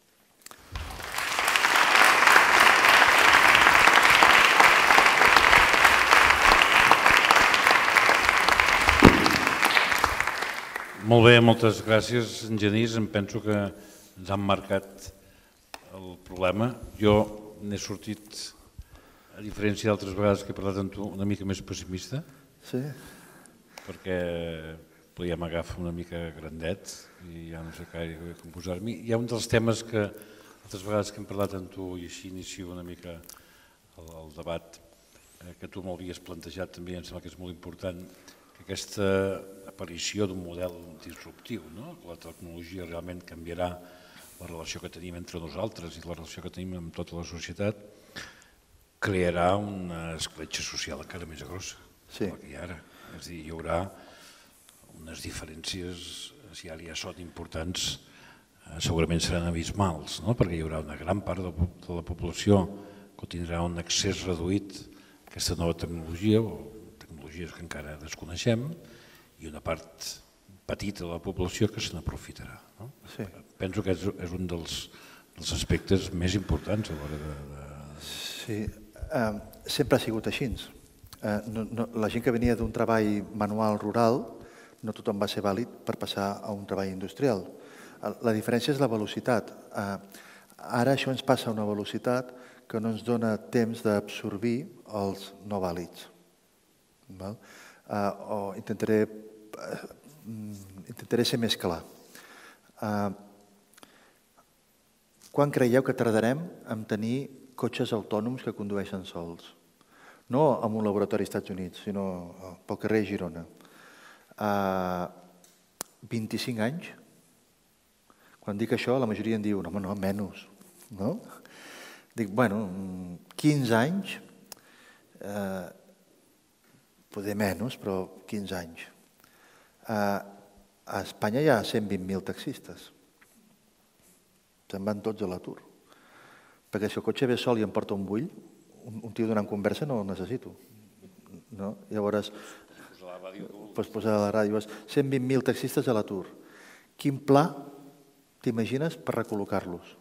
Molt bé, moltes gràcies, en Genís. Em penso que ens han marcat el problema. Jo n'he sortit, a diferència d'altres vegades que he parlat amb tu, una mica més pessimista. Sí? Perquè ja m'agafa una mica grandet i ja no sé gaire com posar-m'hi. Hi ha un dels temes que altres vegades que hem parlat amb tu i així inicio una mica el, el debat que tu m'havies plantejat també, em sembla que és molt important, que aquesta aparició d'un model disruptiu, no? La tecnologia realment canviarà la relació que tenim entre nosaltres i la relació que tenim amb tota la societat, crearà una escletxa social encara més grossa que la que hi ha ara. És a dir, hi haurà unes diferències, si ara ja són importants, segurament seran abismals, no? Perquè hi haurà una gran part de la població que tindrà un accés reduït a aquesta nova tecnologia o tecnologies que encara desconeixem i una part petita de la població que se n'aprofitarà. No? Sí. Penso que és, és un dels, dels aspectes més importants a l'hora de... de... Sí, eh, sempre ha sigut així. Eh, no, no, la gent que venia d'un treball manual rural, no tothom va ser vàlid per passar a un treball industrial. La diferència és la velocitat. Eh, ara això ens passa a una velocitat que no ens dona temps d'absorbir els no vàlids. Val? Uh, o intentaré, uh, intentaré ser més clar. Uh, quan creieu que tardarem en tenir cotxes autònoms que condueixen sols? No en un laboratori als Estats Units, sinó pel carrer Girona. Uh, vint-i-cinc anys? Quan dic això, la majoria em diu, no, no, menys. No? Dic, bueno, quinze anys, eh, poder menys, però quinze anys. A Espanya hi ha cent vint mil taxistes. Se'n van tots a l'atur. Perquè si el cotxe ve sol i em porta un bull, un tio donant conversa no el necessito. Llavors, pots posar a la ràdio, cent vint mil taxistes a l'atur. Quin pla t'imagines per recol·locar-los?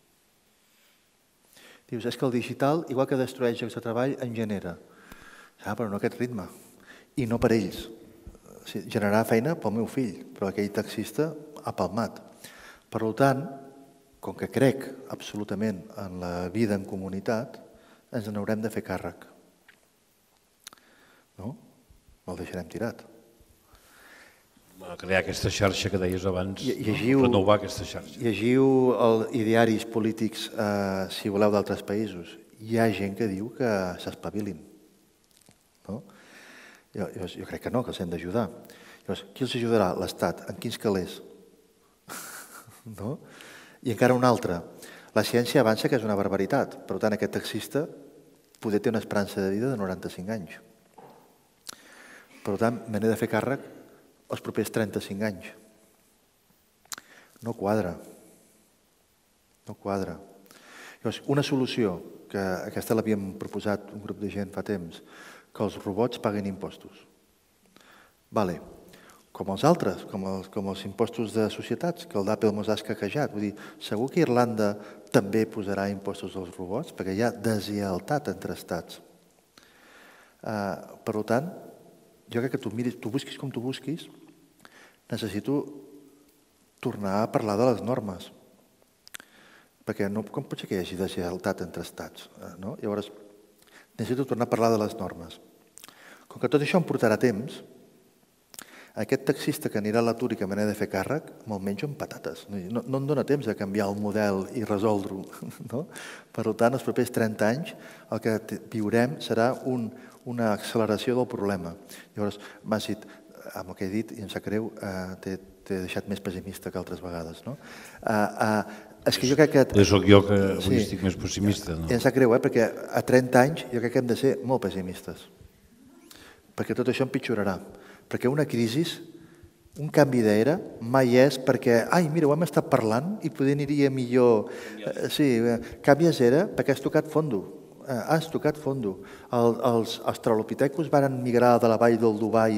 Dius, és que el digital, igual que destrueix llocs de treball, en genera. Ah, però no aquest ritme. I no per ells. Generarà feina pel meu fill, però aquell taxista ha palmat. Per tant, com que crec absolutament en la vida en comunitat, ens n'haurem de fer càrrec. No? No el deixarem tirat. Crear aquesta xarxa que deies abans, renovar aquesta xarxa. Llegiu els idearis polítics, si voleu, d'altres països. Hi ha gent que diu que s'espavilin. No? Jo, jo, jo crec que no, que els hem d'ajudar. Qui els ajudarà? L'Estat. En quins calés? No? I encara una altra. La ciència avança que és una barbaritat. Per tant, aquest taxista poder té una esperança de vida de noranta-cinc anys. Per tant, me n'he de fer càrrec els propers trenta-cinc anys. No quadra. No quadra. Llavors, una solució, que aquesta l'havíem proposat un grup de gent fa temps, que els robots paguen impostos. Vale. Com els altres, com els, com els impostos de societats, que el d'Apple mos ha escaquejat. Vull dir, segur que Irlanda també posarà impostos als robots, perquè hi ha deslleialtat entre estats. Uh, per tant, jo crec que tu miris, tu busquis com tu busquis, necessito tornar a parlar de les normes. Perquè no, com pot ser que hi hagi deslleialtat entre estats? Uh, no? Llavors, necessito tornar a parlar de les normes. Com que tot això em portarà temps, aquest taxista que anirà a l'atur i que me n'he de fer càrrec, me'l menjo amb patates. No, no em dóna temps de canviar el model i resoldre-ho. No? Per tant, els propers trenta anys el que viurem serà un, una acceleració del problema. Llavors, m'has dit, amb el que he dit, i em sap greu, eh, t'he deixat més pessimista que altres vegades. No? Eh, eh, És que jo crec que... Potser soc jo que avui estic més pessimista. I em sap greu, perquè a trenta anys jo crec que hem de ser molt pessimistes. Perquè tot això empitjorarà. Perquè una crisi, un canvi d'era, mai és perquè, ai, mira, ho hem estat parlant i poder aniria millor... Sí, canvies era perquè has tocat fondo. Has tocat fondo. Els australopitecos van migrar de la vall del Dubai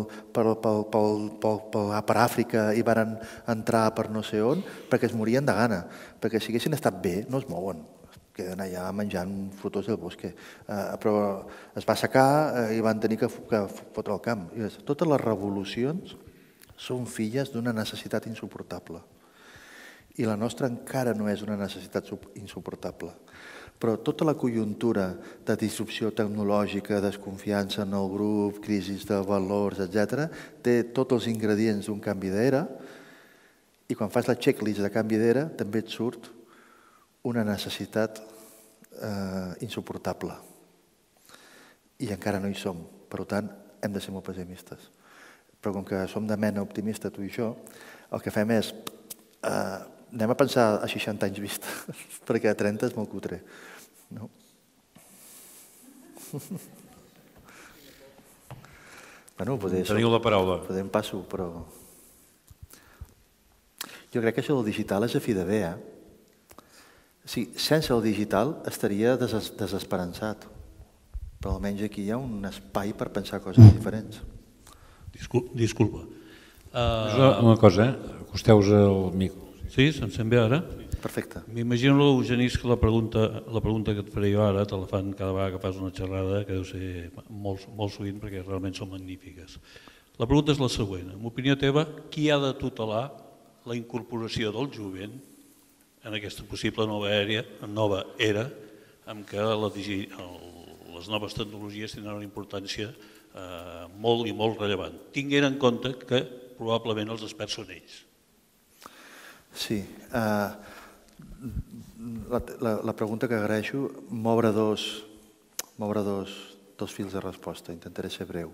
per Àfrica i van entrar per no sé on perquè es morien de gana. Perquè si haguessin estat bé, no es mouen. Queden allà menjant frutos del bosque. Però es va assecar i van tenir que fotre el camp. Totes les revolucions són filles d'una necessitat insuportable. I la nostra encara no és una necessitat insuportable. Però tota la conjuntura de disrupció tecnològica, desconfiança en el grup, crisi de valors, etcètera, té tots els ingredients d'un canvi d'era i quan fas la checklist de canvi d'era també et surt una necessitat insuportable. I encara no hi som. Per tant, hem de ser molt pessimistes. Però com que som de mena optimista, tu i jo, el que fem és anem a pensar a seixanta anys vista, perquè a trenta és molt cutre. No? Bueno, teniu la paraula. Podem passo, però... Jo crec que això del digital és a fi de bé, eh? Sí, sense el digital estaria desesperançat, però almenys aquí hi ha un espai per pensar coses diferents. Disculpa. Una cosa, eh? Acosteu-vos al micro. Sí, se'm sent bé ara? Perfecte. M'imagino, Genís, que la pregunta que et faré jo ara te la fan cada vegada que fas una xerrada, que deu ser molt sovint perquè realment són magnífiques. La pregunta és la següent. En opinió teva, qui ha de tutelar la incorporació del jovent en aquesta possible nova era en què les noves tecnologies tindran una importància molt i molt rellevant, tinguent en compte que probablement els experts són ells? Sí. La pregunta que agraeixo m'obre dos fils de resposta. Intentaré ser breu.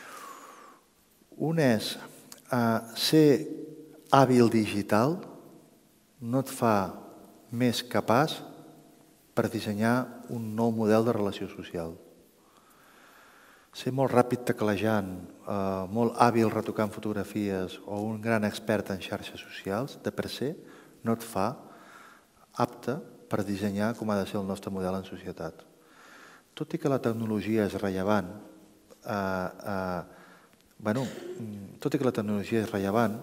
Un és ser hàbil digital no et fa més capaç per dissenyar un nou model de relació social. Ser molt ràpid teclejant, molt hàbil retocant fotografies o un gran expert en xarxes socials, de per se, no et fa apte per dissenyar com ha de ser el nostre model en societat. Tot i que la tecnologia és rellevant, bueno, tot i que la tecnologia és rellevant,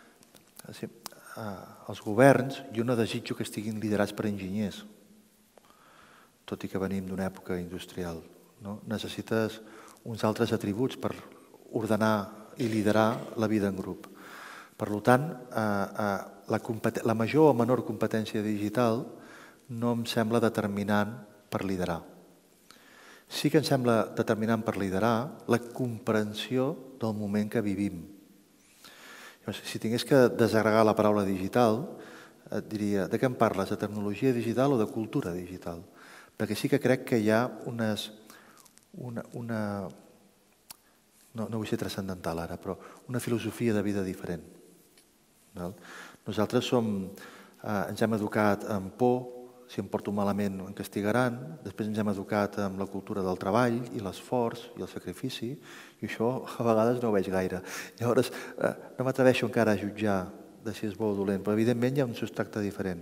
els governs, jo no desitjo que estiguin liderats per enginyers, tot i que venim d'una època industrial. Necessites uns altres atributs per ordenar i liderar la vida en grup. Per tant, la major o menor competència digital no em sembla determinant per liderar. Sí que em sembla determinant per liderar la comprensió del moment que vivim. Si tingués que desagregar la paraula digital, et diria, de què em parles? De tecnologia digital o de cultura digital? Perquè sí que crec que hi ha unes... una... no vull ser transcendental ara, però una filosofia de vida diferent. Nosaltres som... ens hem educat amb por, si em porto malament em castigaran, després ens hem educat amb la cultura del treball i l'esforç i el sacrifici, i això a vegades no ho veig gaire. Llavors, no m'atreveixo encara a jutjar de si és bo o dolent, però evidentment hi ha un substracte diferent.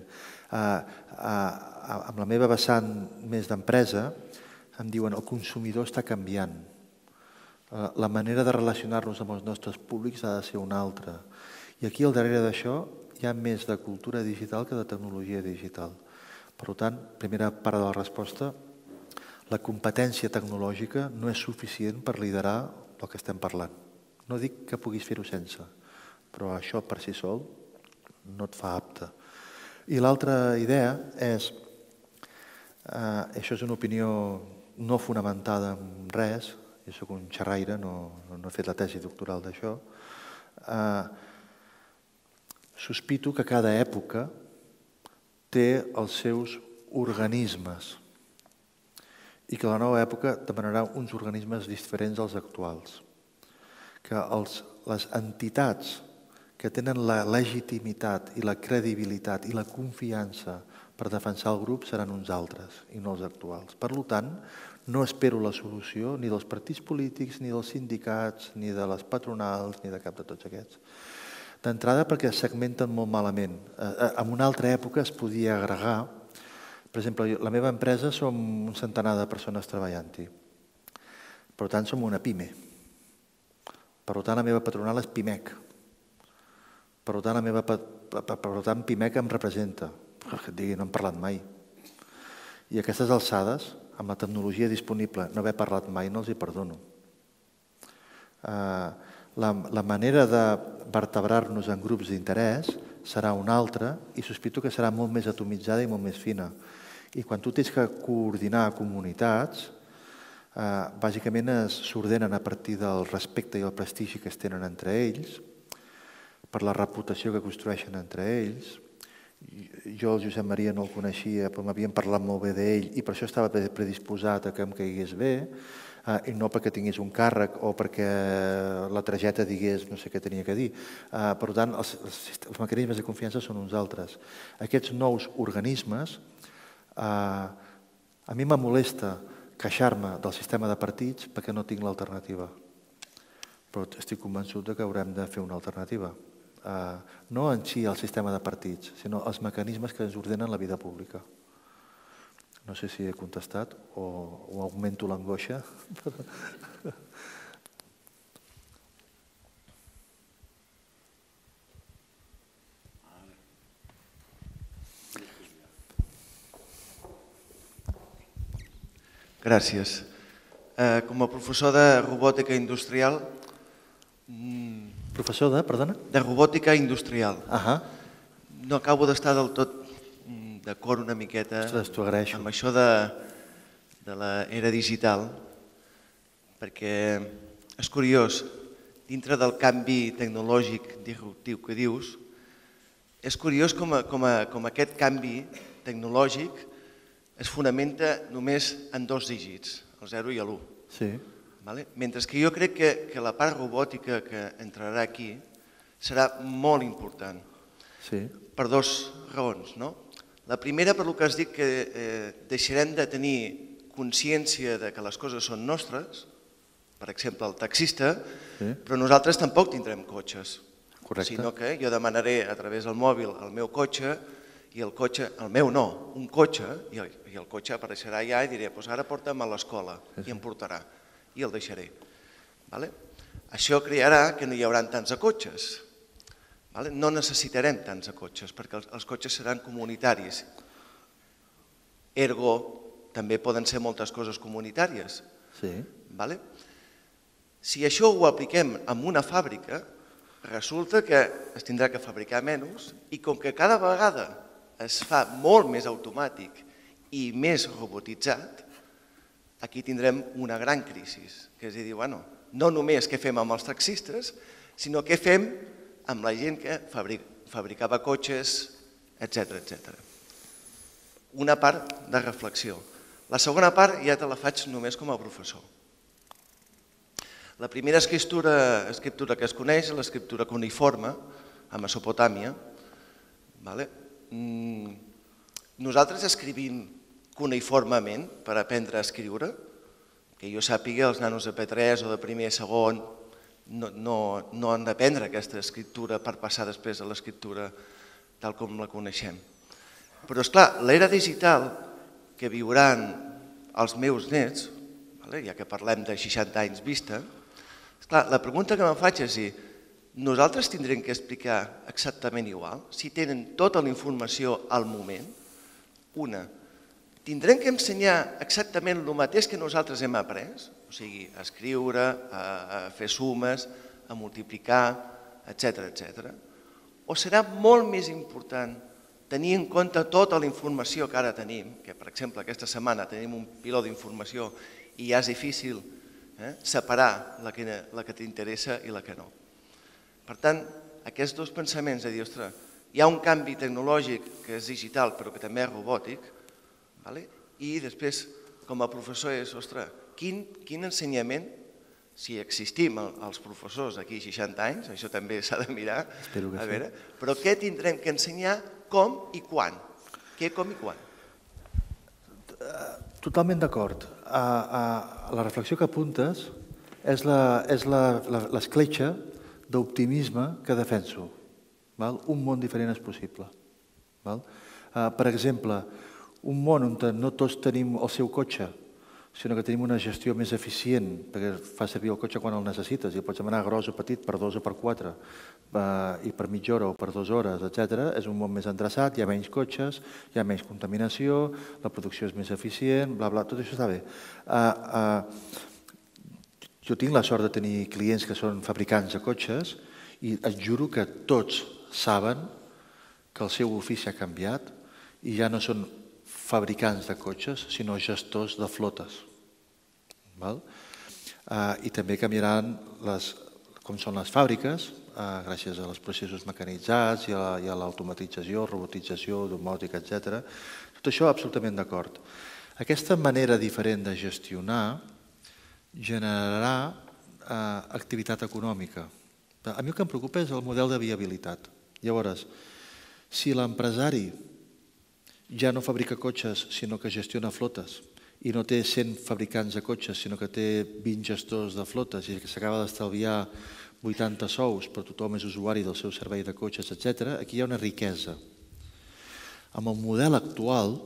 Amb la meva vessant més d'empresa, em diuen el consumidor està canviant. La manera de relacionar-nos amb els nostres públics ha de ser una altra. I aquí al darrere d'això hi ha més de cultura digital que de tecnologia digital. Per tant, primera part de la resposta, la competència tecnològica no és suficient per liderar el que estem parlant. No dic que puguis fer-ho sense, però això per si sol no et fa apte. I l'altra idea és, això és una opinió no fonamentada en res, jo soc un xerraire, no he fet la tesi doctoral d'això, sospito que cada època té els seus organismes i que la nova època demanarà uns organismes diferents als actuals. Que les entitats que tenen la legitimitat i la credibilitat i la confiança per defensar el grup seran uns altres i no els actuals. Per tant, no espero la solució ni dels partits polítics, ni dels sindicats, ni de les patronals, ni de cap de tots aquests. D'entrada perquè es segmenten molt malament. En una altra època es podia agregar. Per exemple, la meva empresa som un centenar de persones treballant-hi. Per tant, som una pime. Per tant, la meva patronal és Pimec. Per tant, la meva, per tant, Pimec em representa. Que et digui, no hem parlat mai. I a aquestes alçades, amb la tecnologia disponible, no haver parlat mai, no els hi perdono. La, la manera de vertebrar-nos en grups d'interès serà una altra i sospito que serà molt més atomitzada i molt més fina. I quan tu tens que coordinar comunitats, eh, bàsicament s'ordenen a partir del respecte i el prestigi que es tenen entre ells, per la reputació que construeixen entre ells. Jo el Josep Maria no el coneixia, però m'havien parlat molt bé d'ell i per això estava predisposat a que em caigués bé, i no perquè tingués un càrrec o perquè la targeta digués no sé què tenia que dir. Per tant, els, els mecanismes de confiança són uns altres. Aquests nous organismes, a mi me molesta queixar-me del sistema de partits perquè no tinc l'alternativa. Però estic convençut que haurem de fer una alternativa. No en si el sistema de partits, sinó els mecanismes que ens ordenen la vida pública. No sé si he contestat o, o augmento l'angoixa. Gràcies. Eh, com a professor de robòtica industrial... Professor de, perdona? De robòtica industrial. Ahà. No acabo d'estar del tot d'acord una miqueta amb això de, de l'era digital, perquè és curiós, dintre del canvi tecnològic disruptiu que dius, és curiós com, a, com, a, com aquest canvi tecnològic es fonamenta només en dos dígits, el zero i l'u. Sí. Vale? Mentre que jo crec que, que la part robòtica que entrarà aquí serà molt important. Sí. Per dues raons, no? La primera, per el que has dit, que eh, deixarem de tenir consciència de que les coses són nostres, per exemple, el taxista, sí. Però nosaltres tampoc tindrem cotxes. Correcte. Sinó que jo demanaré a través del mòbil el meu cotxe i el cotxe, el meu no, un cotxe, i el, i el cotxe apareixerà allà i diré, doncs ara porta'm a l'escola, sí, sí. I em portarà, i el deixaré. Vale? Això crearà que no hi haurà tants cotxes. No necessitarem tants cotxes, perquè els cotxes seran comunitaris. Ergo, també poden ser moltes coses comunitàries. Sí. Si això ho apliquem en una fàbrica, resulta que es tindrà que fabricar menys i com que cada vegada es fa molt més automàtic i més robotitzat, aquí tindrem una gran crisi. Que és a dir, bueno, no només què fem amb els taxistes, sinó què fem amb la gent que fabricava cotxes, etcètera, etcètera. Una part de reflexió. La segona part ja te la faig només com a professor. La primera escriptura, escriptura que es coneix és l'escriptura cuneiforme, a Mesopotàmia. Vale? Nosaltres escrivim cuneiformement per aprendre a escriure, que jo sàpiga, els nanos de P tres o de primer i segon No, no, no han d'aprendre aquesta escriptura per passar després a l'escriptura tal com la coneixem. Però, esclar, l'era digital que viuran els meus nets, ja que parlem de seixanta anys vista, esclar, la pregunta que me'n faig és si nosaltres tindrem que explicar exactament igual, si tenen tota la informació al moment, una, tindrem que ensenyar exactament el mateix que nosaltres hem après, o sigui, a escriure, a fer sumes, a multiplicar, etcètera, etcètera. O serà molt més important tenir en compte tota la informació que ara tenim, que per exemple aquesta setmana tenim un piló d'informació i ja és difícil separar la que t'interessa i la que no. Per tant, aquests dos pensaments de dir, ostres, hi ha un canvi tecnològic que és digital però que també és robòtic, i després, com a professor, és, ostres, quin ensenyament si existim els professors d'aquí seixanta anys, això també s'ha de mirar, a veure, però què tindrem que ensenyar, com i quan? Què, com i quan? Totalment d'acord. La reflexió que apuntes és l'escletxa d'optimisme que defenso. Un món diferent és possible. Per exemple, un món on no tots tenim el seu cotxe, sinó que tenim una gestió més eficient, perquè fa servir el cotxe quan el necessites i el pots demanar gros o petit per dos o per quatre, i per mitja hora o per dues hores, etcètera. És un món més endreçat, hi ha menys cotxes, hi ha menys contaminació, la producció és més eficient, bla, bla, tot això està bé. Jo tinc la sort de tenir clients que són fabricants de cotxes i et juro que tots saben que el seu ofici ha canviat i ja no són fabricants de cotxes, sinó gestors de flotes. I també canviaran com són les fàbriques, gràcies als processos mecanitzats i a l'automatització, robotització, domòtica, etcètera. Tot això absolutament d'acord. Aquesta manera diferent de gestionar generarà activitat econòmica. A mi el que em preocupa és el model de viabilitat. Llavors, si l'empresari ja no fabrica cotxes, sinó que gestiona flotes, i no té cent fabricants de cotxes, sinó que té vint gestors de flotes i que s'acaba d'estalviar vuitanta sous, però tothom és usuari del seu servei de cotxes, etcètera, aquí hi ha una riquesa. Amb el model actual,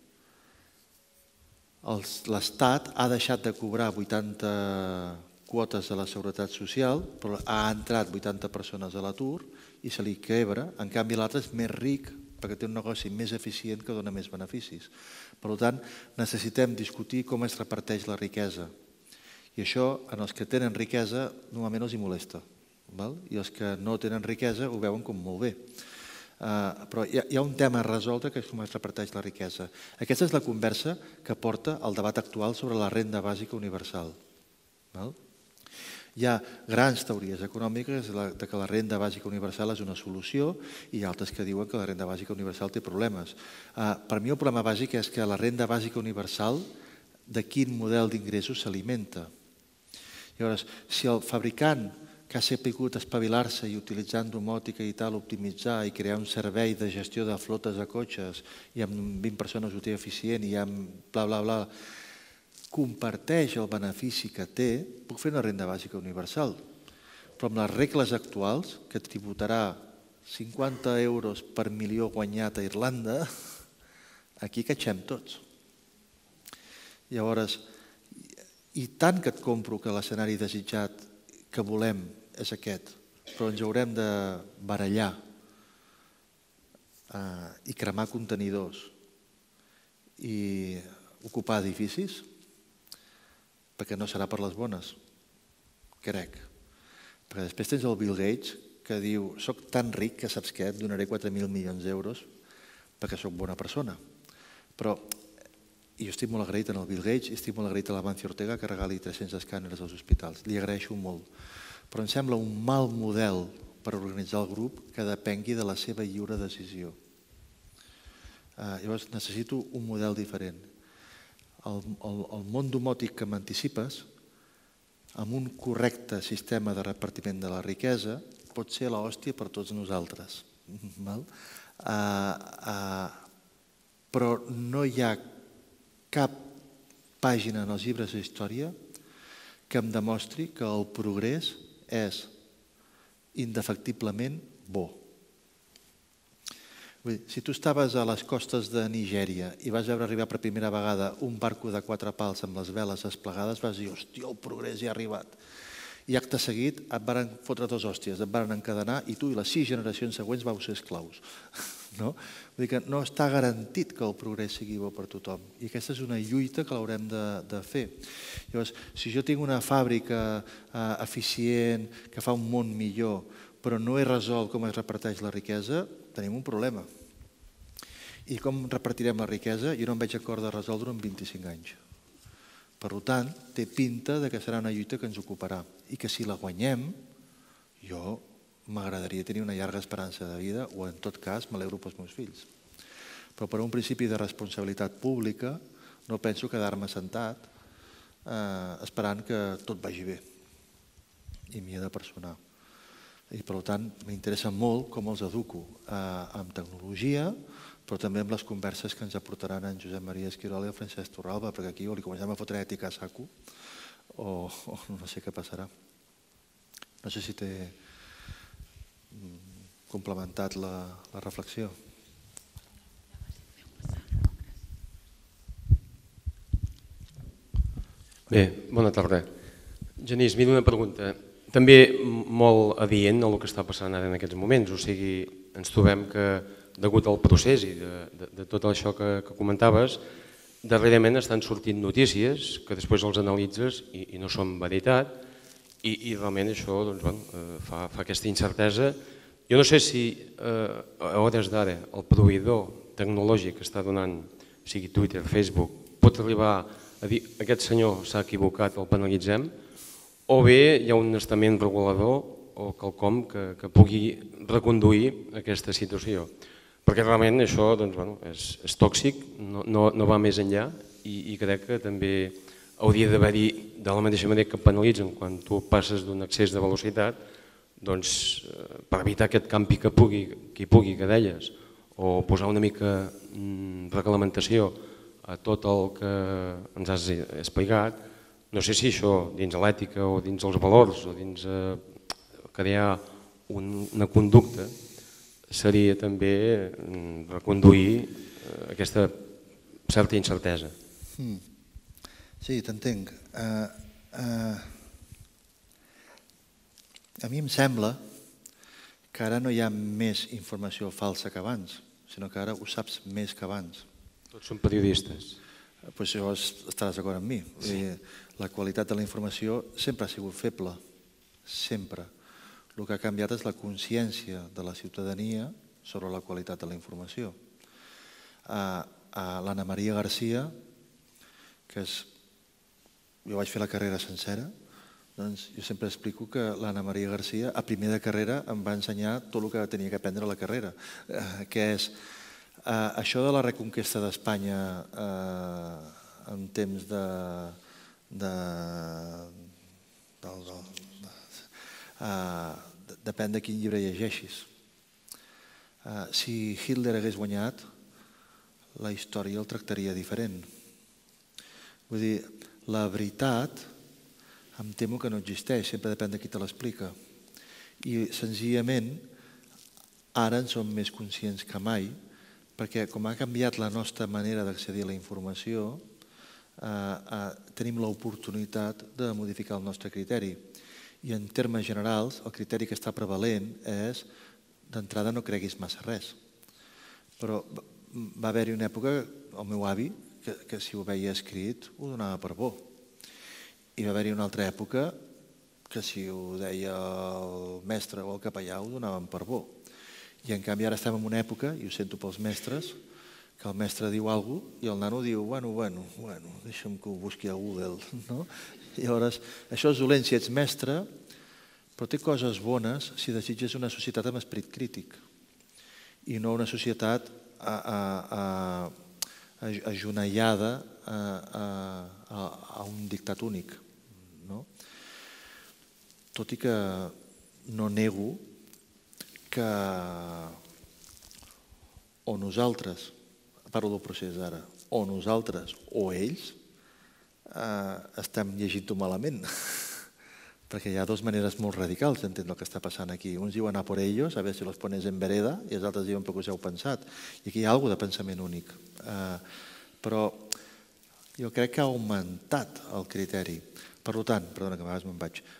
l'Estat ha deixat de cobrar vuitanta quotes de la Seguretat Social, però ha entrat vuitanta persones a l'atur i se li quebra. En canvi, l'altre és més ric perquè té un negoci més eficient que dona més beneficis. Per tant, necessitem discutir com es reparteix la riquesa. I això, en els que tenen riquesa, normalment els hi molesta. I els que no tenen riquesa ho veuen com molt bé. Però hi ha un tema a resoldre que és com es reparteix la riquesa. Aquesta és la conversa que porta el debat actual sobre la renda bàsica universal. Hi ha grans teories econòmiques de que la renda bàsica universal és una solució i altres que diuen que la renda bàsica universal té problemes. Per mi el problema bàsic és que la renda bàsica universal de quin model d'ingressos s'alimenta. Llavors, si el fabricant que ha sabut espavilar-se i utilitzant domòtica i tal, optimitzar i crear un servei de gestió de flotes de cotxes i amb vint persones ho té eficient i amb bla, bla, bla, comparteix el benefici que té, puc fer una renda bàsica universal. Però amb les regles actuals, que tributarà cinquanta euros per milió guanyat a Irlanda, aquí catxem tots. Llavors, i tant que et compro que l'escenari desitjat que volem és aquest, però ens haurem de barallar i cremar contenidors i ocupar edificis, perquè no serà per les bones, crec. Perquè després tens el Bill Gates que diu soc tan ric que saps què, et donaré quatre mil milions d'euros perquè soc bona persona. Però jo estic molt agraït en el Bill Gates i estic molt agraït a l'Amancio Ortega que regali tres-cents escàners als hospitals. Li agraeixo molt. Però em sembla un mal model per organitzar el grup que depengui de la seva lliure decisió. Llavors necessito un model diferent. El món domòtic que m'anticipes, amb un correcte sistema de repartiment de la riquesa, pot ser l'hòstia per tots nosaltres. Però no hi ha cap pàgina en els llibres d'història que em demostri que el progrés és indefectiblement bo. Si tu estaves a les costes de Nigèria i vas veure arribar per primera vegada un barco de quatre pals amb les veles desplegades, vas dir, hòstia, el progrés ja ha arribat. I acte seguit et van fotre dos hòsties, et van encadenar i tu i les sis generacions següents vau ser esclaus. Vull dir que no està garantit que el progrés sigui bo per tothom. I aquesta és una lluita que l'haurem de fer. Llavors, si jo tinc una fàbrica eficient, que fa un món millor, però no he resolt com es reparteix la riquesa, tenim un problema. I com repartirem la riquesa? Jo no em veig acord de resoldre en vint-i-cinc anys. Per tant, té pinta que serà una lluita que ens ocuparà i que si la guanyem, jo m'agradaria tenir una llarga esperança de vida o en tot cas m'alegro pels meus fills. Però per un principi de responsabilitat pública no penso quedar-me sentat esperant que tot vagi bé. i m'hi he de personar. I per tant m'interessa molt com els educo amb tecnologia, però també amb les converses que ens aportaran en Josep Maria Esquirol i el Francesc Torralba, perquè aquí o li comencem a fotre ètica a saco o no sé què passarà. No sé si t'he complementat la reflexió. Bé, bona tarda. Genís, mira una pregunta. També molt adient el que està passant ara en aquests moments. O sigui, ens trobem que, degut al procés i de tot això que comentaves, darrerament estan sortint notícies que després els analitzes i no són veritat i realment això fa aquesta incertesa. Jo no sé si a hores d'ara el proveïdor tecnològic que està donant, sigui Twitter, Facebook, pot arribar a dir aquest senyor s'ha equivocat, el penalitzem, o bé hi ha un estament regulador o quelcom que pugui reconduir aquesta situació. Perquè realment això és tòxic, no va més enllà i crec que també hauria d'haver-hi, de la mateixa manera que penalitzen quan tu passes d'un excés de velocitat, doncs per evitar aquest campi que hi pugui, que deies, o posar una mica reglamentació a tot el que ens has explicat, no sé si això dins l'ètica o dins els valors o dins crear una conducta seria també reconduir aquesta certa incertesa. Sí, t'entenc. A mi em sembla que ara no hi ha més informació falsa que abans, sinó que ara ho saps més que abans. Tots són periodistes. Doncs llavors estaràs d'acord amb mi. La qualitat de la informació sempre ha sigut feble, sempre. El que ha canviat és la consciència de la ciutadania sobre la qualitat de la informació. L'Anna Maria Garcia, que és... jo vaig fer la carrera sencera, doncs jo sempre explico que l'Anna Maria Garcia a primer de carrera em va ensenyar tot el que tenia que aprendre a la carrera, que és això de la reconquesta d'Espanya en temps de... depèn de quin llibre llegeixis. Si Hitler hagués guanyat, la història el tractaria diferent. Vull dir, la veritat em temo que no existeix, sempre depèn de qui te l'explica. I senzillament ara en som més conscients que mai, perquè com ha canviat la nostra manera d'accedir a la informació, tenim l'oportunitat de modificar el nostre criteri. I en termes generals, el criteri que està prevalent és, d'entrada no creguis massa res. Però va haver-hi una època, el meu avi, que si ho veia escrit ho donava per bo. I va haver-hi una altra època que si ho deia el mestre o el capellà ho donaven per bo. I en canvi ara estem en una època, i ho sento pels mestres, que el mestre diu alguna cosa i el nano diu, bueno, bueno, bueno, deixa'm que ho busqui a Google. Llavors, això és dolent si ets mestre, però té coses bones si desitges una societat amb esperit crític i no una societat ajonellada a un dictat únic. Tot i que no nego que o nosaltres, parlo del procés ara, o nosaltres o ells estem llegint-ho malament, perquè hi ha dues maneres molt radicals d'entendre el que està passant aquí. Uns diuen a por ellos, a veure si los pones en vereda, i els altres diuen perquè us heu pensat. I aquí hi ha alguna de pensament únic. Però jo crec que ha augmentat el criteri. Per tant, perdona que a vegades me'n vaig,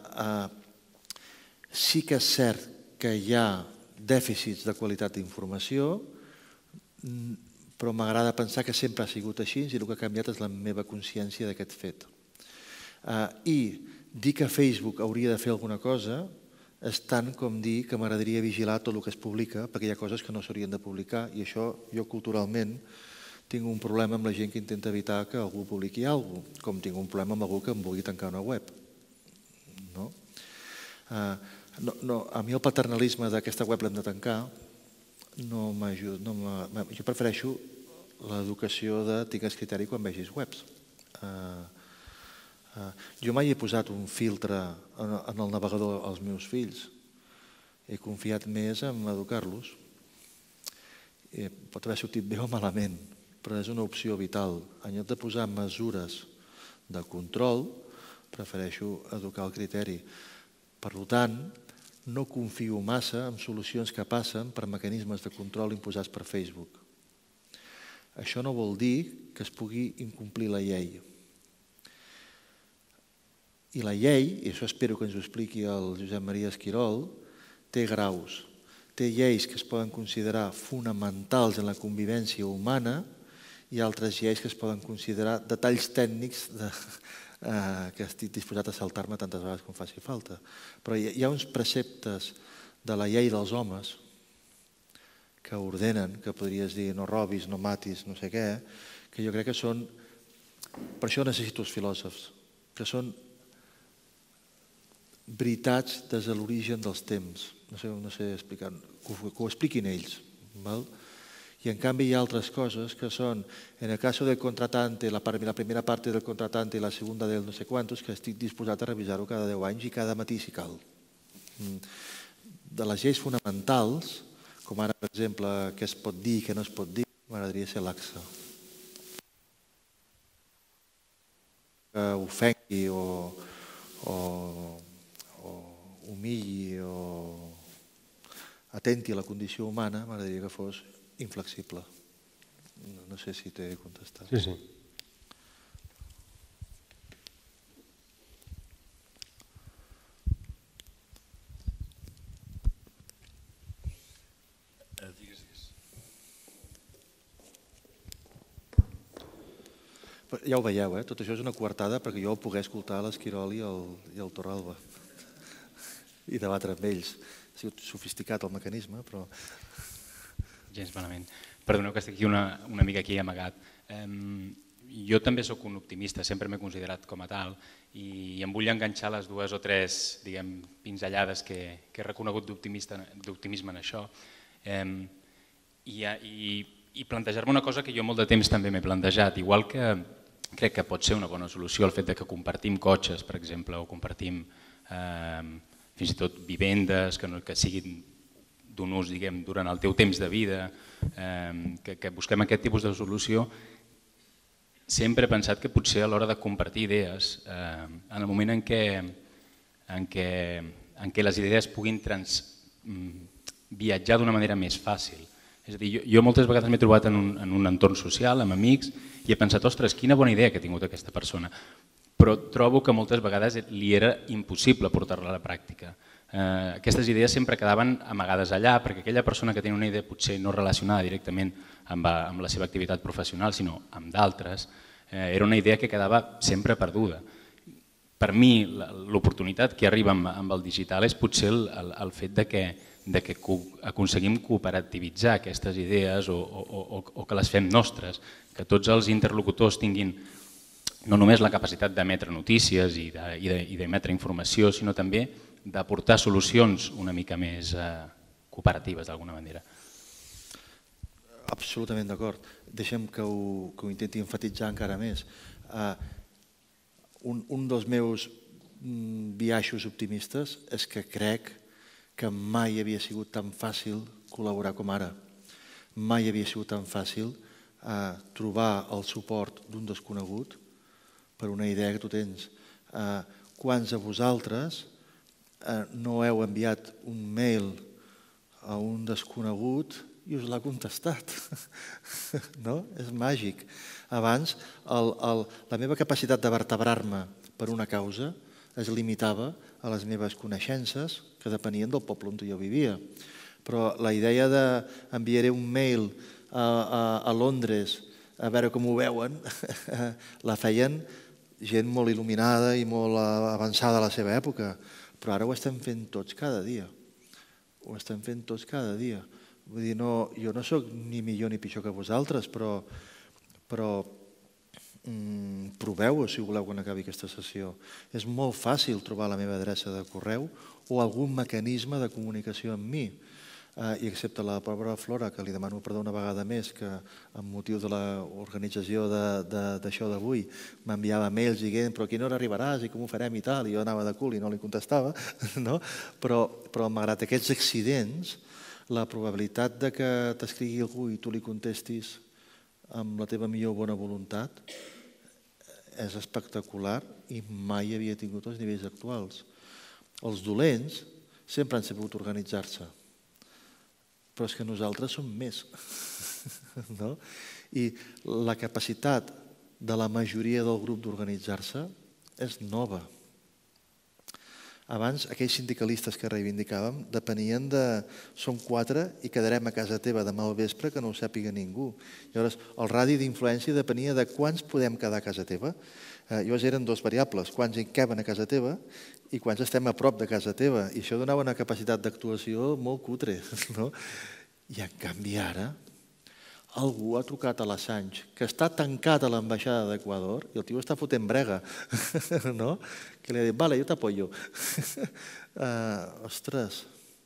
sí que és cert que hi ha dèficits de qualitat d'informació, però m'agrada pensar que sempre ha sigut així i el que ha canviat és la meva consciència d'aquest fet. I dir que Facebook hauria de fer alguna cosa és tant com dir que m'agradaria vigilar tot el que es publica, perquè hi ha coses que no s'haurien de publicar, i això jo culturalment tinc un problema amb la gent que intenta evitar que algú publiqui alguna cosa, com tinc un problema amb algú que em vulgui tancar una web. A mi el paternalisme d'aquesta web l'hem de tancar no m'ajuda. Jo prefereixo l'educació de tingues criteri quan vegis webs. Jo mai he posat un filtre en el navegador als meus fills. He confiat més en educar-los. Pot haver sortit bé o malament, però és una opció vital. En lloc de posar mesures de control, prefereixo educar el criteri. Per tant, no confio massa en solucions que passen per mecanismes de control imposats per Facebook. Això no vol dir que es pugui incomplir la llei. I la llei, i això espero que ens ho expliqui el Josep Maria Esquirol, té graus. Té lleis que es poden considerar fonamentals en la convivència humana i altres lleis que es poden considerar detalls tècnics que estic disposat a saltar-me tantes vegades com faci falta. Però hi ha uns preceptes de la llei dels homes que ordenen, que podries dir no robis, no matis, no sé què, que jo crec que són... Per això necessito els filòsofs, que són veritats des de l'origen dels temps. No sé, no sé explicar, que ho expliquin ells. I en canvi hi ha altres coses que són, en el cas del contratante, la primera part del contratante i la segunda del no sé quantos, que estic disposat a revisar-ho cada deu anys i cada matí si cal. De les lleis fonamentals, com ara, per exemple, què es pot dir i què no es pot dir, m'agradaria ser laxa. Que ofengui o humilli o atenti a la condició humana, m'agradaria que fos inflexible. No sé si t'he contestat. Sí, sí. Ja ho veieu, tot això és una coartada perquè jo el pogué escoltar a l'Esquirol i el Torralba i debatre amb ells. Ha sigut sofisticat el mecanisme, però... Gens malament. Perdoneu que estic aquí una mica aquí amagat. Jo també sóc un optimista, sempre m'he considerat com a tal, i em vull enganxar les dues o tres pinzellades que he reconegut d'optimisme en això i plantejar-me una cosa que jo molt de temps també m'he plantejat, igual que crec que pot ser una bona solució el fet que compartim cotxes, per exemple, o compartim fins i tot vivendes que siguin d'un ús durant el teu temps de vida, que busquem aquest tipus de solució. Sempre he pensat que potser a l'hora de compartir idees, en el moment en què les idees puguin viatjar d'una manera més fàcil. És a dir, jo moltes vegades m'he trobat en un entorn social, amb amics, i he pensat, ostres, quina bona idea que ha tingut aquesta persona. Però trobo que moltes vegades li era impossible portar-la a la pràctica. Aquestes idees sempre quedaven amagades allà perquè aquella persona que tenia una idea potser no relacionada directament amb la seva activitat professional, sinó amb d'altres, era una idea que quedava sempre perduda. Per mi, l'oportunitat que arriba amb el digital és potser el fet que aconseguim cooperativitzar aquestes idees o que les fem nostres, que tots els interlocutors tinguin no només la capacitat d'emetre notícies i d'emetre informació, sinó també d'aportar solucions una mica més cooperatives d'alguna manera. Absolutament d'acord. Deixem que ho intenti enfatitzar encara més. Un dels meus biaixos optimistes és que crec que mai havia sigut tan fàcil col·laborar com ara. Mai havia sigut tan fàcil trobar el suport d'un desconegut per una idea que tu tens. Quants de vosaltres no heu enviat un mail a un desconegut i us l'ha contestat? No? És màgic. Abans, la meva capacitat de vertebrar-me per una causa es limitava a les meves coneixences que depenien del poble on jo vivia. Però la idea d'enviaré un mail a Londres a veure com ho veuen, la feien gent molt il·luminada i molt avançada a la seva època. Però ara ho estem fent tots cada dia. Ho estem fent tots cada dia. Vull dir, jo no soc ni millor ni pitjor que vosaltres, però proveu-ho si voleu quan acabi aquesta sessió. És molt fàcil trobar la meva adreça de correu o algun mecanisme de comunicació amb mi. i excepte la pobra Flora, que li demano perdó una vegada més, que amb motiu de l'organització d'això d'avui m'enviava mails dient però a quina hora arribaràs i com ho farem i tal, i jo anava de cul i no li contestava, però malgrat aquests accidents, la probabilitat que t'escrigui algú i tu li contestis amb la teva millor bona voluntat és espectacular i mai havia tingut els nivells actuals. Els dolents sempre han sabut organitzar-se, però és que nosaltres som més. I la capacitat de la majoria del grup d'organitzar-se és nova. Abans, aquells sindicalistes que reivindicàvem depenien de som quatre i quedarem a casa teva demà al vespre que no ho sàpiga ningú. Llavors, el radi d'influència depenia de quants podem quedar a casa teva. Llavors eren dues variables, quants hi caben a casa teva i quants estem a prop de casa teva. I això donava una capacitat d'actuació molt cutre. I en canvi ara, algú ha trucat a l'Assange, que està tancat a l'ambaixada d'Equador, i el tio està fotent brega, que li ha dit, vale, jo t'apoyo. Ostres,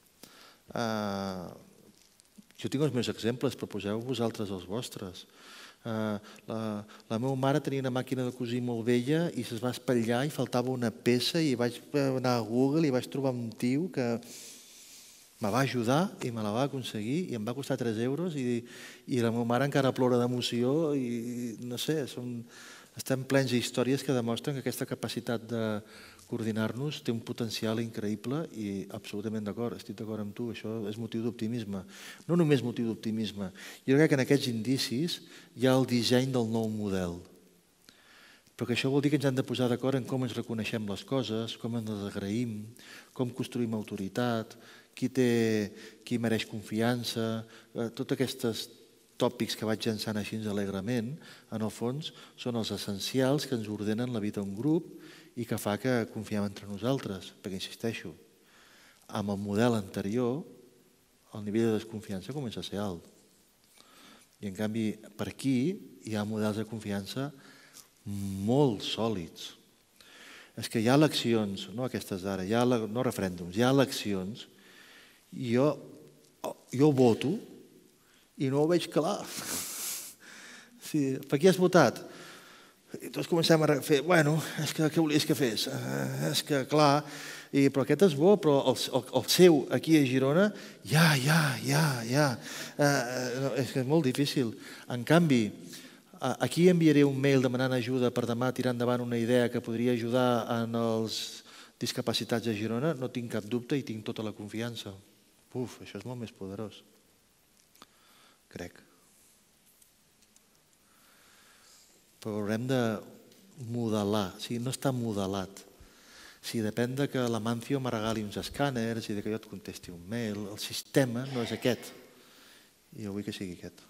jo tinc els meus exemples, però poseu vosaltres els vostres. La meva mare tenia una màquina de cosir molt vella i se'ls va espatllar i faltava una peça i vaig anar a Google i vaig trobar un tio que me va ajudar i me la va aconseguir i em va costar tres euros i la meva mare encara plora d'emoció i no sé, estem plens d'històries que demostren que aquesta capacitat de coordinar-nos té un potencial increïble i absolutament d'acord, estic d'acord amb tu, això és motiu d'optimisme. No només motiu d'optimisme, jo crec que en aquests indicis hi ha el disseny del nou model. Però que això vol dir que ens hem de posar d'acord en com ens reconeixem les coses, com ens les agraïm, com construïm autoritat, qui mereix confiança, tots aquests tòpics que vaig llançant així alegrement, en el fons són els essencials que ens ordenen la vida a un grup i que fa que confiem entre nosaltres, perquè insisteixo, amb el model anterior el nivell de desconfiança comença a ser alt. I en canvi per aquí hi ha models de confiança molt sòlids. És que hi ha eleccions, no aquestes d'ara, no referèndums, hi ha eleccions i jo voto i no ho veig clar. Per qui has votat? I tots comencem a fer, bueno, és que què volies que fes? És que, clar, però aquest és bo, però el seu aquí a Girona, ja, ja, ja, ja. És que és molt difícil. En canvi, aquí enviaré un mail demanant ajuda per demà tirar endavant una idea que podria ajudar en els discapacitats de Girona, no tinc cap dubte i tinc tota la confiança. Uf, això és molt més poderós. Crec. Però haurem de modelar, o sigui, no està modelat. Si depèn que l'Amancio me regali uns escàners i que jo et contesti un mail, el sistema no és aquest. I jo vull que sigui aquest.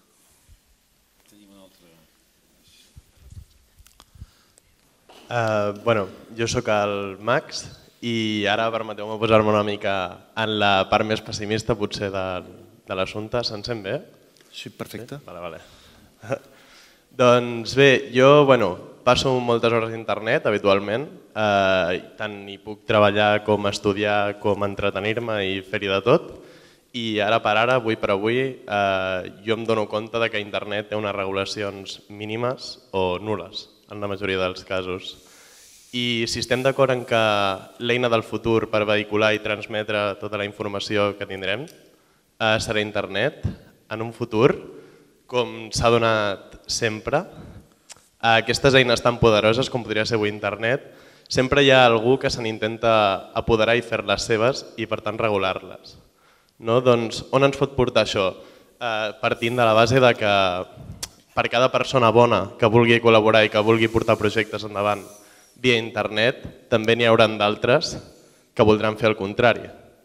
Bueno, jo sóc el Max i ara permeteu-me posar-me una mica en la part més pessimista potser de l'assumpte. Se'n sent bé? Sí, perfecte. Vale, vale. Doncs bé, jo passo moltes hores a internet habitualment, tant hi puc treballar com estudiar com entretenir-me i fer-hi de tot. I ara per ara, avui per avui, jo em dono compte que internet té unes regulacions mínimes o nul·les en la majoria dels casos. I si estem d'acord en que l'eina del futur per vehicular i transmetre tota la informació que tindrem serà internet, en un futur, com s'ha donat sempre, aquestes eines tan poderoses com podria ser avui internet, sempre hi ha algú que se n'intenta apoderar i fer-les seves i per tant regular-les. Doncs on ens pot portar això? Partint de la base que per cada persona bona que vulgui col·laborar i que vulgui portar projectes endavant via internet, també n'hi haurà d'altres que voldran fer el contrari.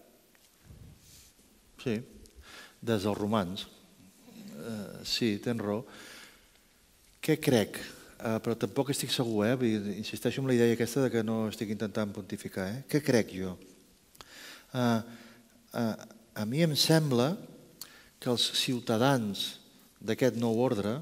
Sí, des dels romans. Sí, tens raó. Què crec? Però tampoc estic segur, insisteixo en la idea aquesta que no estic intentant pontificar. Què crec jo? A mi em sembla que els ciutadans d'aquest nou ordre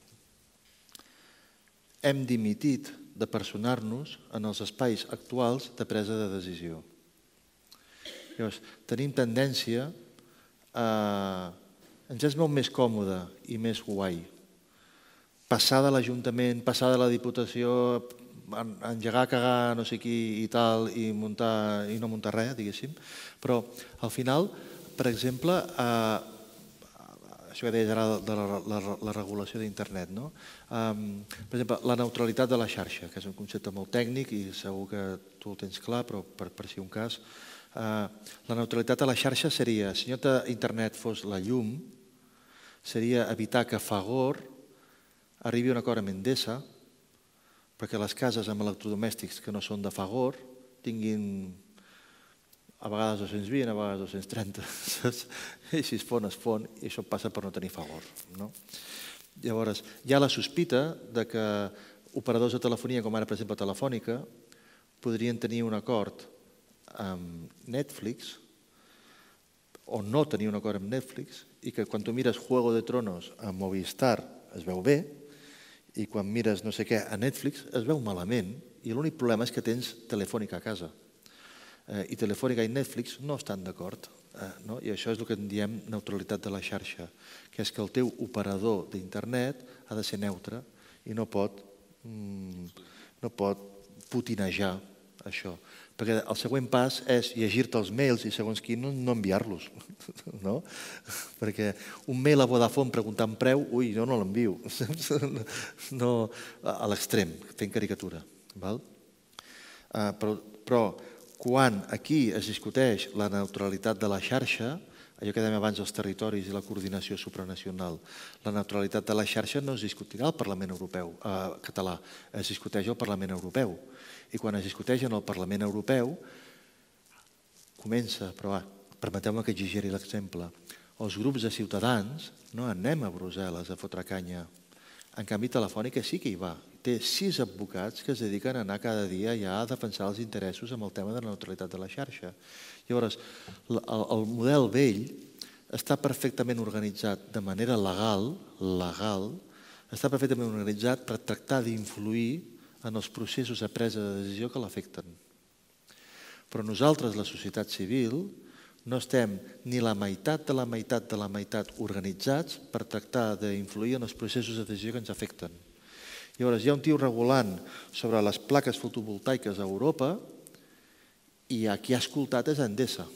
hem dimitit de personar-nos en els espais actuals de presa de decisió. Llavors, tenim tendència ens és molt més còmode i més guai passar de l'Ajuntament, passar de la Diputació, engegar, cagar no sé qui i tal, i muntar i no muntar res, diguéssim. Però al final, per exemple, això que deies ara de la regulació d'internet, no? Per exemple, la neutralitat de la xarxa, que és un concepte molt tècnic i segur que tu el tens clar, però per si un cas. La neutralitat de la xarxa seria, si no internet fos la llum, seria evitar que Fagor arribi a un acord amb Endesa perquè les cases amb electrodomèstics que no són de Fagor tinguin a vegades dos-cents vint, a vegades dos-cents trenta. I si es fon, es fon, i això passa per no tenir Fagor. Llavors, hi ha la sospita que operadors de telefonia, com ara, per exemple, Telefònica, podrien tenir un acord amb Netflix o no tenir un acord amb Netflix i que quan tu mires Juego de Tronos a Movistar es veu bé i quan mires no sé què a Netflix es veu malament i l'únic problema és que tens Telefònica a casa i Telefònica i Netflix no estan d'acord i això és el que en diem neutralitat de la xarxa, que és que el teu operador d'internet ha de ser neutre i no pot no pot putinejar això. Perquè el següent pas és llegir-te els mails i segons qui no enviar-los. Perquè un mail a Vodafone preguntant preu, ui, jo no l'envio. A l'extrem, fent caricatura. Però quan aquí es discuteix la neutralitat de la xarxa, allò que dèiem abans dels territoris i la coordinació supranacional, la neutralitat de la xarxa no es discutirà al Parlament Europeu català, es discuteix al Parlament Europeu. I quan es discuteix en el Parlament Europeu, comença, però va, permeteu-me que exigeri l'exemple, els grups de ciutadans no anem a Brussel·les a fotre canya. En canvi, Telefònica sí que hi va. Té sis advocats que es dediquen a anar cada dia ja a defensar els interessos amb el tema de la neutralitat de la xarxa. Llavors, el model vell està perfectament organitzat de manera legal, legal, està perfectament organitzat per tractar d'influir en els processos de presa de decisió que l'afecten. Però nosaltres, la societat civil, no estem ni la meitat de la meitat de la meitat organitzats per tractar d'influir en els processos de decisió que ens afecten. Llavors, hi ha un tio regulant sobre les plaques fotovoltaiques a Europa i a qui ha escoltat és Endesa.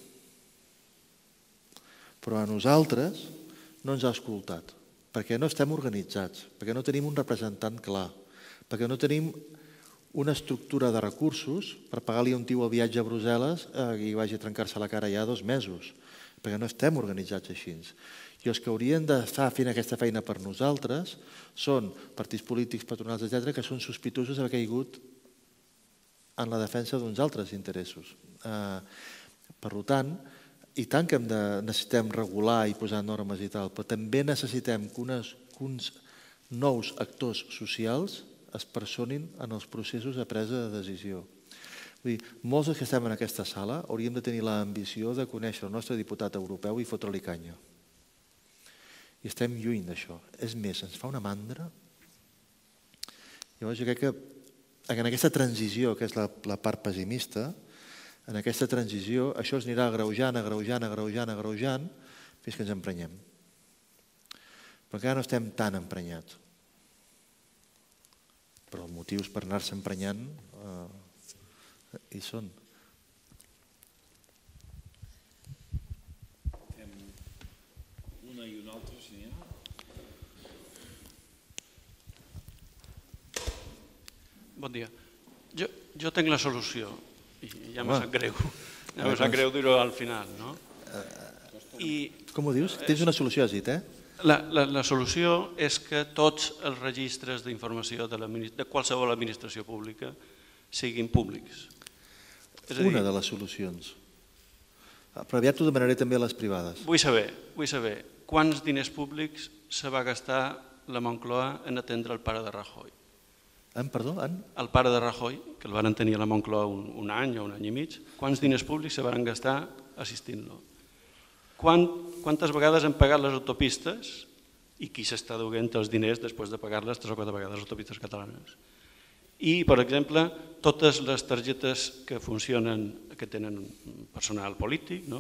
Però a nosaltres no ens ha escoltat, perquè no estem organitzats, perquè no tenim un representant clar, perquè no tenim una estructura de recursos per pagar-li a un tio el viatge a Brussel·les i vagi a trencar-se la cara ja dos mesos, perquè no estem organitzats així. I els que haurien d'estar fent aquesta feina per nosaltres són partits polítics, patronals, etcètera, que són sospitosos d'haver caigut en la defensa d'uns altres interessos. Per tant, i tant que necessitem regular i posar normes i tal, però també necessitem que uns nous actors socials es personin en els processos de presa de decisió. Vull dir, molts dels que estem en aquesta sala hauríem de tenir l'ambició de conèixer el nostre diputat europeu i fotre-li canya. I estem lluny d'això. És més, ens fa una mandra. Llavors jo crec que en aquesta transició, que és la part pessimista, en aquesta transició això es anirà agreujant, agreujant, agreujant, agreujant, fins que ens emprenyem. Però encara no estem tan emprenyats. Però els motius per anar-se emprenyant hi són. Fem una i una altra, si n'hi ha. Bon dia. Jo tinc la solució, i ja me sap greu. Ja me sap greu dir-ho al final, no? Com ho dius? Tens una solució, has dit, eh? La solució és que tots els registres d'informació de qualsevol administració pública siguin públics. Una de les solucions. Però aviat t'ho demanaré també a les privades. Vull saber, vull saber, quants diners públics se va gastar la Moncloa en atendre el pare de Rajoy? En, perdó, en? El pare de Rajoy, que el van tenir a la Moncloa un any o un any i mig, quants diners públics se van gastar assistint-lo? Quantes vegades han pagat les autopistes i qui s'està duent els diners després de pagar-les tres o quatre vegades les autopistes catalanes. I, per exemple, totes les targetes que funcionen, que tenen personal polític,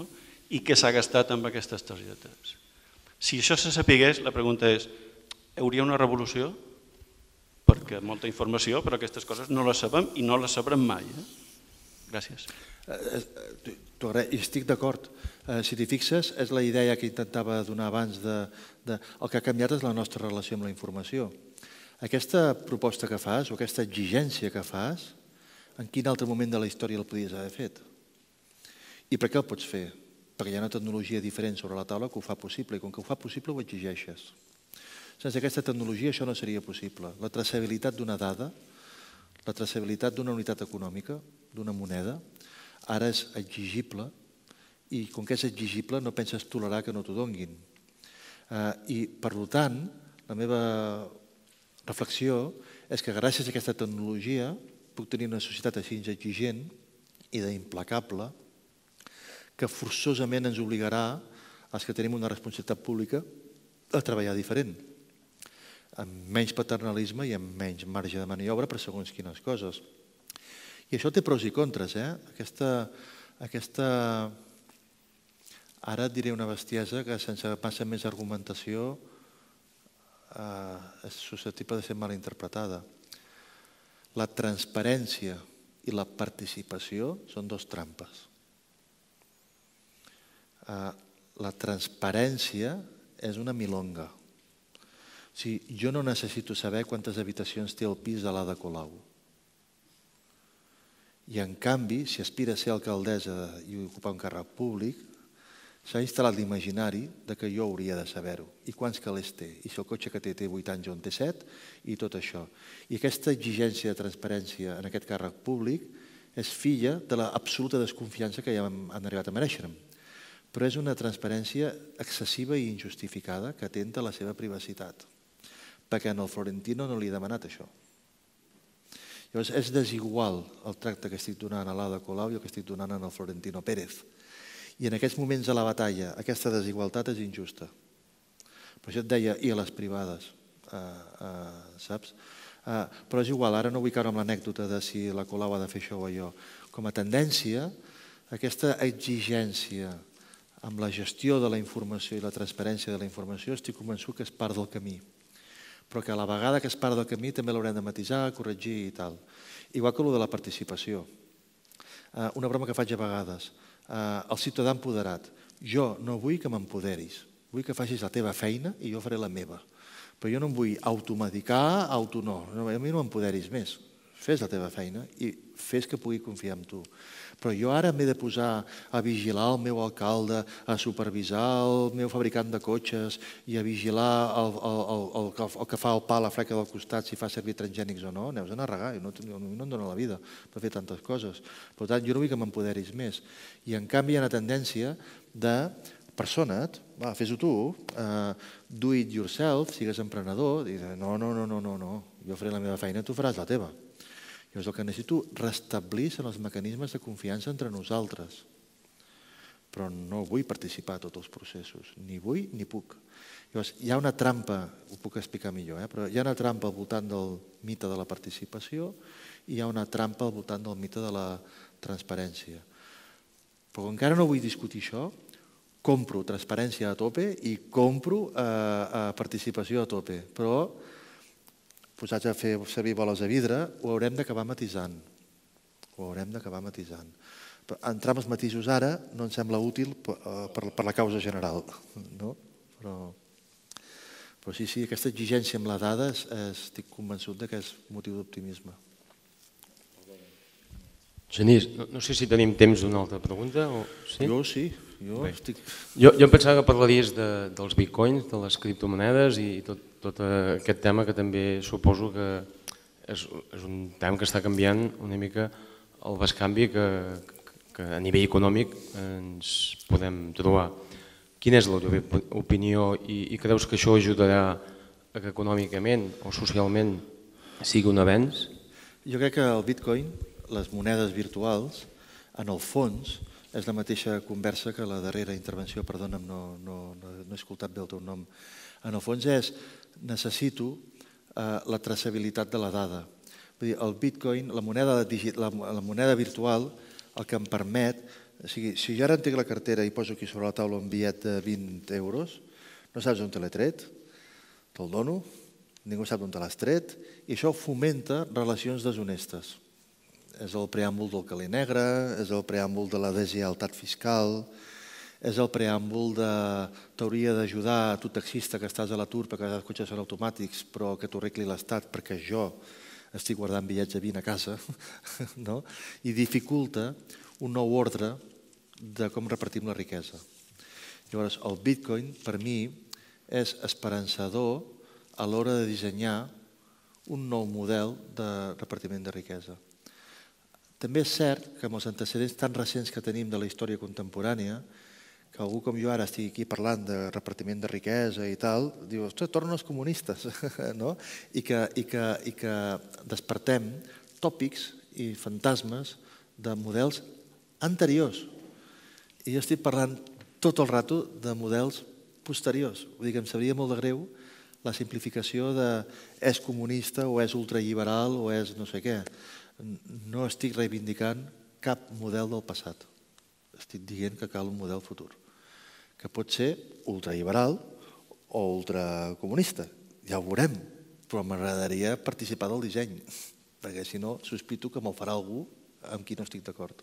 i què s'ha gastat amb aquestes targetes. Si això se sapigués, la pregunta és, hi hauria una revolució? Perquè molta informació, però aquestes coses no les sabem i no les sabrem mai. Gràcies. Estic d'acord. Si t'hi fixes, és la idea que intentava donar abans de... El que ha canviat és la nostra relació amb la informació. Aquesta proposta que fas, o aquesta exigència que fas, en quin altre moment de la història el podies haver fet? I per què el pots fer? Perquè hi ha una tecnologia diferent sobre la taula que ho fa possible, i com que ho fa possible ho exigeixes. Sense aquesta tecnologia això no seria possible. La traçabilitat d'una dada, la traçabilitat d'una unitat econòmica, d'una moneda, ara és exigible, i com que és exigible no penses tolerar que no t'ho donguin. I, per tant, la meva reflexió és que gràcies a aquesta tecnologia puc tenir una societat així exigent i d'implacable que forçosament ens obligarà, als que tenim una responsabilitat pública, a treballar diferent, amb menys paternalisme i amb menys marge de maniobra per segons quines coses. I això té pros i contres, eh? Aquesta... Ara et diré una bestiesa que sense massa més argumentació és susceptible de ser mal interpretada. La transparència i la participació són dos trampes. La transparència és una milonga. O sigui, jo no necessito saber quantes habitacions té el pis de l'Ada Colau. I en canvi, si aspira a ser alcaldessa i ocupar un càrrec públic, s'ha instal·lat l'imaginari que jo hauria de saber-ho. I quants calés té? I si el cotxe que té té vuit anys o en té set? I tot això. I aquesta exigència de transparència en aquest càrrec públic és filla de l'absoluta desconfiança que ja han arribat a mereixer. Però és una transparència excessiva i injustificada que atenta a la seva privacitat. Perquè en el Florentino no li he demanat això. Llavors, és desigual el tracte que estic donant a l'Ada Colau i el que estic donant al Florentino Pérez. I en aquests moments de la batalla aquesta desigualtat és injusta. Per això et deia, i a les privades, saps? Però és igual, ara no vull caure amb l'anècdota de si la Colau ha de fer això o allò. Com a tendència, aquesta exigència amb la gestió de la informació i la transparència de la informació estic convençut que és part del camí. Però que a la vegada que és part del camí també l'haurem de matisar, corregir i tal. Igual que el de la participació. Una broma que faig a vegades. El ciutadà empoderat. Jo no vull que m'empoderis, vull que facis la teva feina i jo faré la meva. Però jo no em vull automedicar, auto no. A mi no m'empoderis més. Fes la teva feina i fes que pugui confiar en tu. Però jo ara m'he de posar a vigilar el meu alcalde, a supervisar el meu fabricant de cotxes i a vigilar el que fa el pa a la fleca del costat si fa servir transgènics o no. Aneus a narregar, no em dóna la vida per fer tantes coses. Per tant, jo no vull que m'empoderis més. I en canvi hi ha una tendència de persona't, fes-ho tu, do it yourself, sigues emprenedor, no, no, no, no, no, jo faré la meva feina, tu faràs la teva. Llavors el que necessito restablir són els mecanismes de confiança entre nosaltres. Però no vull participar a tots els processos, ni vull ni puc. Llavors hi ha una trampa, ho puc explicar millor, però hi ha una trampa al voltant del mite de la participació i hi ha una trampa al voltant del mite de la transparència. Però encara no vull discutir això, compro transparència a tope i compro participació a tope. Però posats a fer servir boles de vidre, ho haurem d'acabar matisant. Ho haurem d'acabar matisant. Entrar amb els matisos ara no em sembla útil per la causa general. Però sí, sí, aquesta exigència amb la dada estic convençut que és motiu d'optimisme. Genís, no sé si tenim temps d'una altra pregunta. Jo sí. Jo em pensava que parlaries dels bitcoins, de les criptomonedes i tot aquest tema que també suposo que és un tema que està canviant una mica el bescanvi que a nivell econòmic ens podem trobar. Quina és la teva opinió i creus que això ajudarà a que econòmicament o socialment sigui un avenç? Jo crec que el bitcoin, les monedes virtuals, en el fons, és la mateixa conversa que la darrera intervenció, perdona'm, no he escoltat bé el teu nom. En el fons és, necessito la traçabilitat de la dada. Vull dir, el bitcoin, la moneda virtual, el que em permet O sigui, si jo ara entenc la cartera i poso aquí sobre la taula un bitllet de vint euros, no saps on te l'he tret, te'l dono, ningú sap on te l'has tret, i això fomenta relacions deshonestes. És el preàmbul del calé negre, és el preàmbul de la deslleialtat fiscal, és el preàmbul de t'hauria d'ajudar a tu taxista que estàs a l'atur perquè els cotxes són automàtics però que t'ho arregli l'Estat perquè jo estic guardant bitllets de vint a casa, no? I dificulta un nou ordre de com repartim la riquesa. Llavors, el Bitcoin, per mi, és esperançador a l'hora de dissenyar un nou model de repartiment de riquesa. També és cert que amb els antecedents tan recents que tenim de la història contemporània, que algú com jo ara estigui aquí parlant de repartiment de riquesa i tal, diu, ostres, tornen els comunistes, no? I que, i que, i que despertem tòpics i fantasmes de models anteriors. I jo estic parlant tot el rato de models posteriors. Vull dir que em sabria molt de greu la simplificació de és comunista o és ultralliberal o és no sé què. No estic reivindicant cap model del passat. Estic dient que cal un model futur, que pot ser ultralliberal o ultracomunista. Ja ho veurem, però m'agradaria participar del disseny, perquè si no sospito que me'l farà algú amb qui no estic d'acord.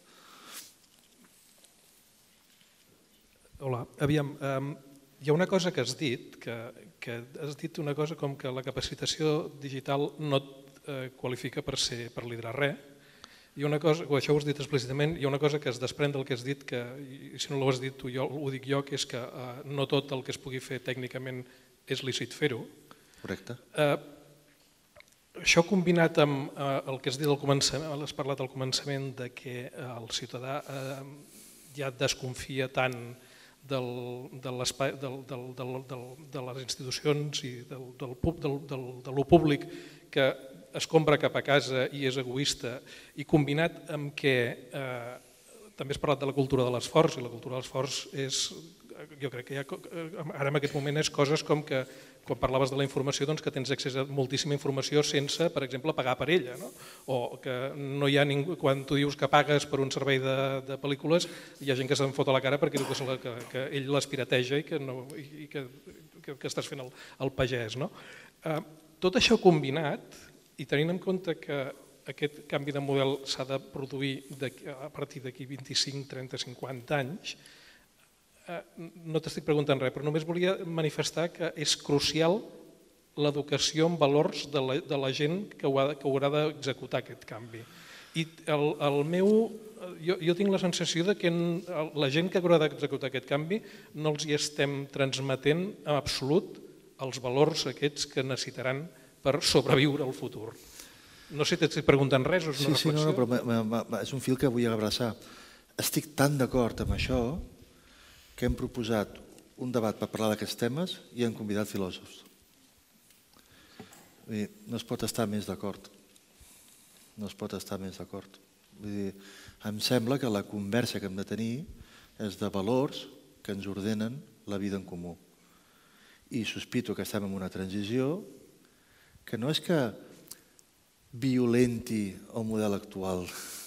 Hola, aviam, hi ha una cosa que has dit, que has dit una cosa com que la capacitació digital no et qualifica per liderar res. Hi ha una cosa, això ho has dit explícitament, hi ha una cosa que es desprèn del que has dit, que si no ho has dit tu, ho dic jo, que és que no tot el que es pugui fer tècnicament és lícit fer-ho. Correcte. Això combinat amb el que has dit al començament, has parlat al començament de que el ciutadà ja desconfia tant de les institucions i de lo públic que es compra cap a casa i és egoista, i combinat amb que també has parlat de la cultura de l'esforç, i la cultura de l'esforç és, jo crec que ara en aquest moment és coses com que quan parlaves de la informació que tens accés a moltíssima informació sense, per exemple, pagar per ella, o que no hi ha ningú, quan tu dius que pagues per un servei de pel·lícules, hi ha gent que se'n fot a la cara perquè diu que ell les pirateja i que estàs fent el pagès. Tot això combinat, i tenint en compte que aquest canvi de model s'ha de produir a partir d'aquí vint-i-cinc, trenta, cinquanta anys, no t'estic preguntant res, però només volia manifestar que és crucial l'educació en valors de la gent que haurà d'executar aquest canvi. I el meu, jo tinc la sensació que la gent que haurà d'executar aquest canvi no els hi estem transmetent en absolut els valors aquests que necessitaran per sobreviure al futur. No sé si t'estic preguntant res o és una reflexió. Sí, sí, no, però és un fil que vull abraçar. Estic tan d'acord amb això que hem proposat un debat per parlar d'aquests temes i hem convidat filòsofs. No es pot estar més d'acord. No es pot estar més d'acord. Em sembla que la conversa que hem de tenir és de valors que ens ordenen la vida en comú. I sospito que estem en una transició que no és que violenti el model actual,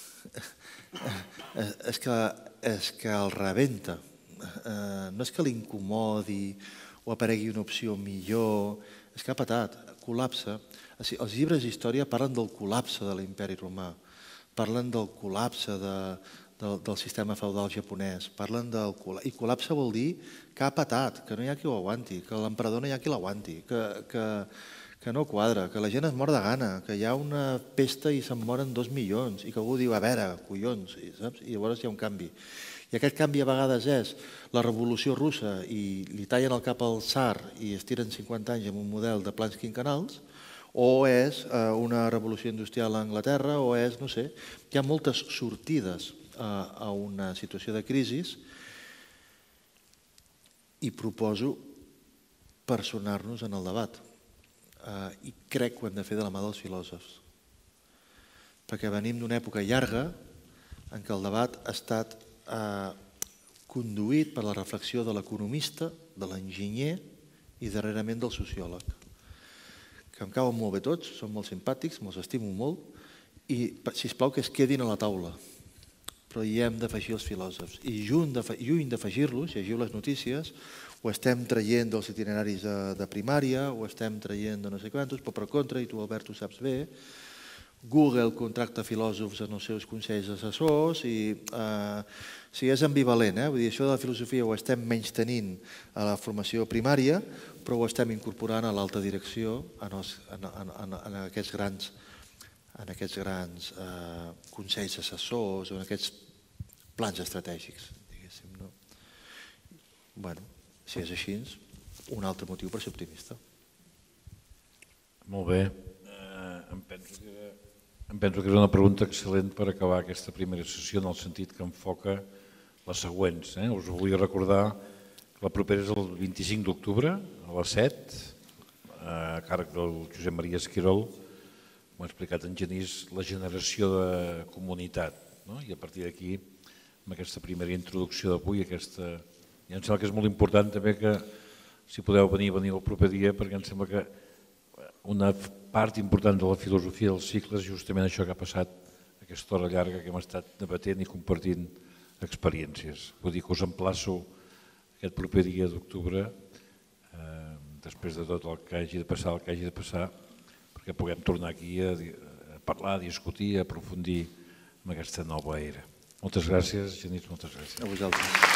és que el rebenta. No és que l'incomodi o aparegui una opció millor, és que ha patat, col·lapsa. Els llibres d'història parlen del col·lapse de l'imperi romà, parlen del col·lapse del sistema feudal japonès, parlen del col·lapse, i col·lapse vol dir que ha patat, que no hi ha qui ho aguanti, que l'emperador no hi ha qui l'aguanti, que no quadra, que la gent es mor de gana, que hi ha una pesta i se'n moren dos milions, i que algú diu, a veure, collons, saps? I llavors hi ha un canvi. I aquest canvi a vegades és la revolució russa i li tallen el cap al tsar i es tiren cinquanta anys amb un model de plans quinquennals, o és una revolució industrial a Anglaterra, o és, no sé, hi ha moltes sortides a una situació de crisi i proposo personar-nos en el debat. I crec que ho hem de fer de la mà dels filòsofs, perquè venim d'una època llarga en què el debat ha estat conduït per la reflexió de l'economista, de l'enginyer i darrerament del sociòleg, que em cauen molt bé tots, són molt simpàtics, me'ls estimo molt, i sisplau que es quedin a la taula, però hi hem d'afegir els filòsofs. I lluny d'afegir-los, llegiu les notícies, ho estem traient dels itineraris de primària, ho estem traient de no sé quantos, però per contra, i tu Albert ho saps bé, Google contracta filòsofs en els seus consells assessors i sí, és ambivalent, vull dir, això de la filosofia ho estem menys tenint a la formació primària, però ho estem incorporant a l'alta direcció en aquests grans en aquests grans consells assessors o en aquests plans estratègics, diguéssim. Bé, si és així, un altre motiu per ser optimista. Molt bé. Em penso que Em penso que és una pregunta excel·lent per acabar aquesta primera sessió en el sentit que enfoca les següents. Us vull recordar que la propera és el vint-i-cinc d'octubre a les set, a càrrec del Josep Maria Esquirol, com ha explicat en Genís, la generació de comunitat. I a partir d'aquí, amb aquesta primera introducció d'avui, aquesta... I em sembla que és molt important també que si podeu venir, venir el proper dia, perquè em sembla que una part important de la filosofia del cicle és justament això que ha passat aquesta hora llarga que hem estat debatent i compartint experiències. Vull dir que us emplaço aquest proper dia d'octubre, després de tot el que hagi de passar, el que hagi de passar, perquè puguem tornar aquí a parlar, a discutir, a aprofundir en aquesta nova era. Moltes gràcies, Genís, moltes gràcies. A vosaltres.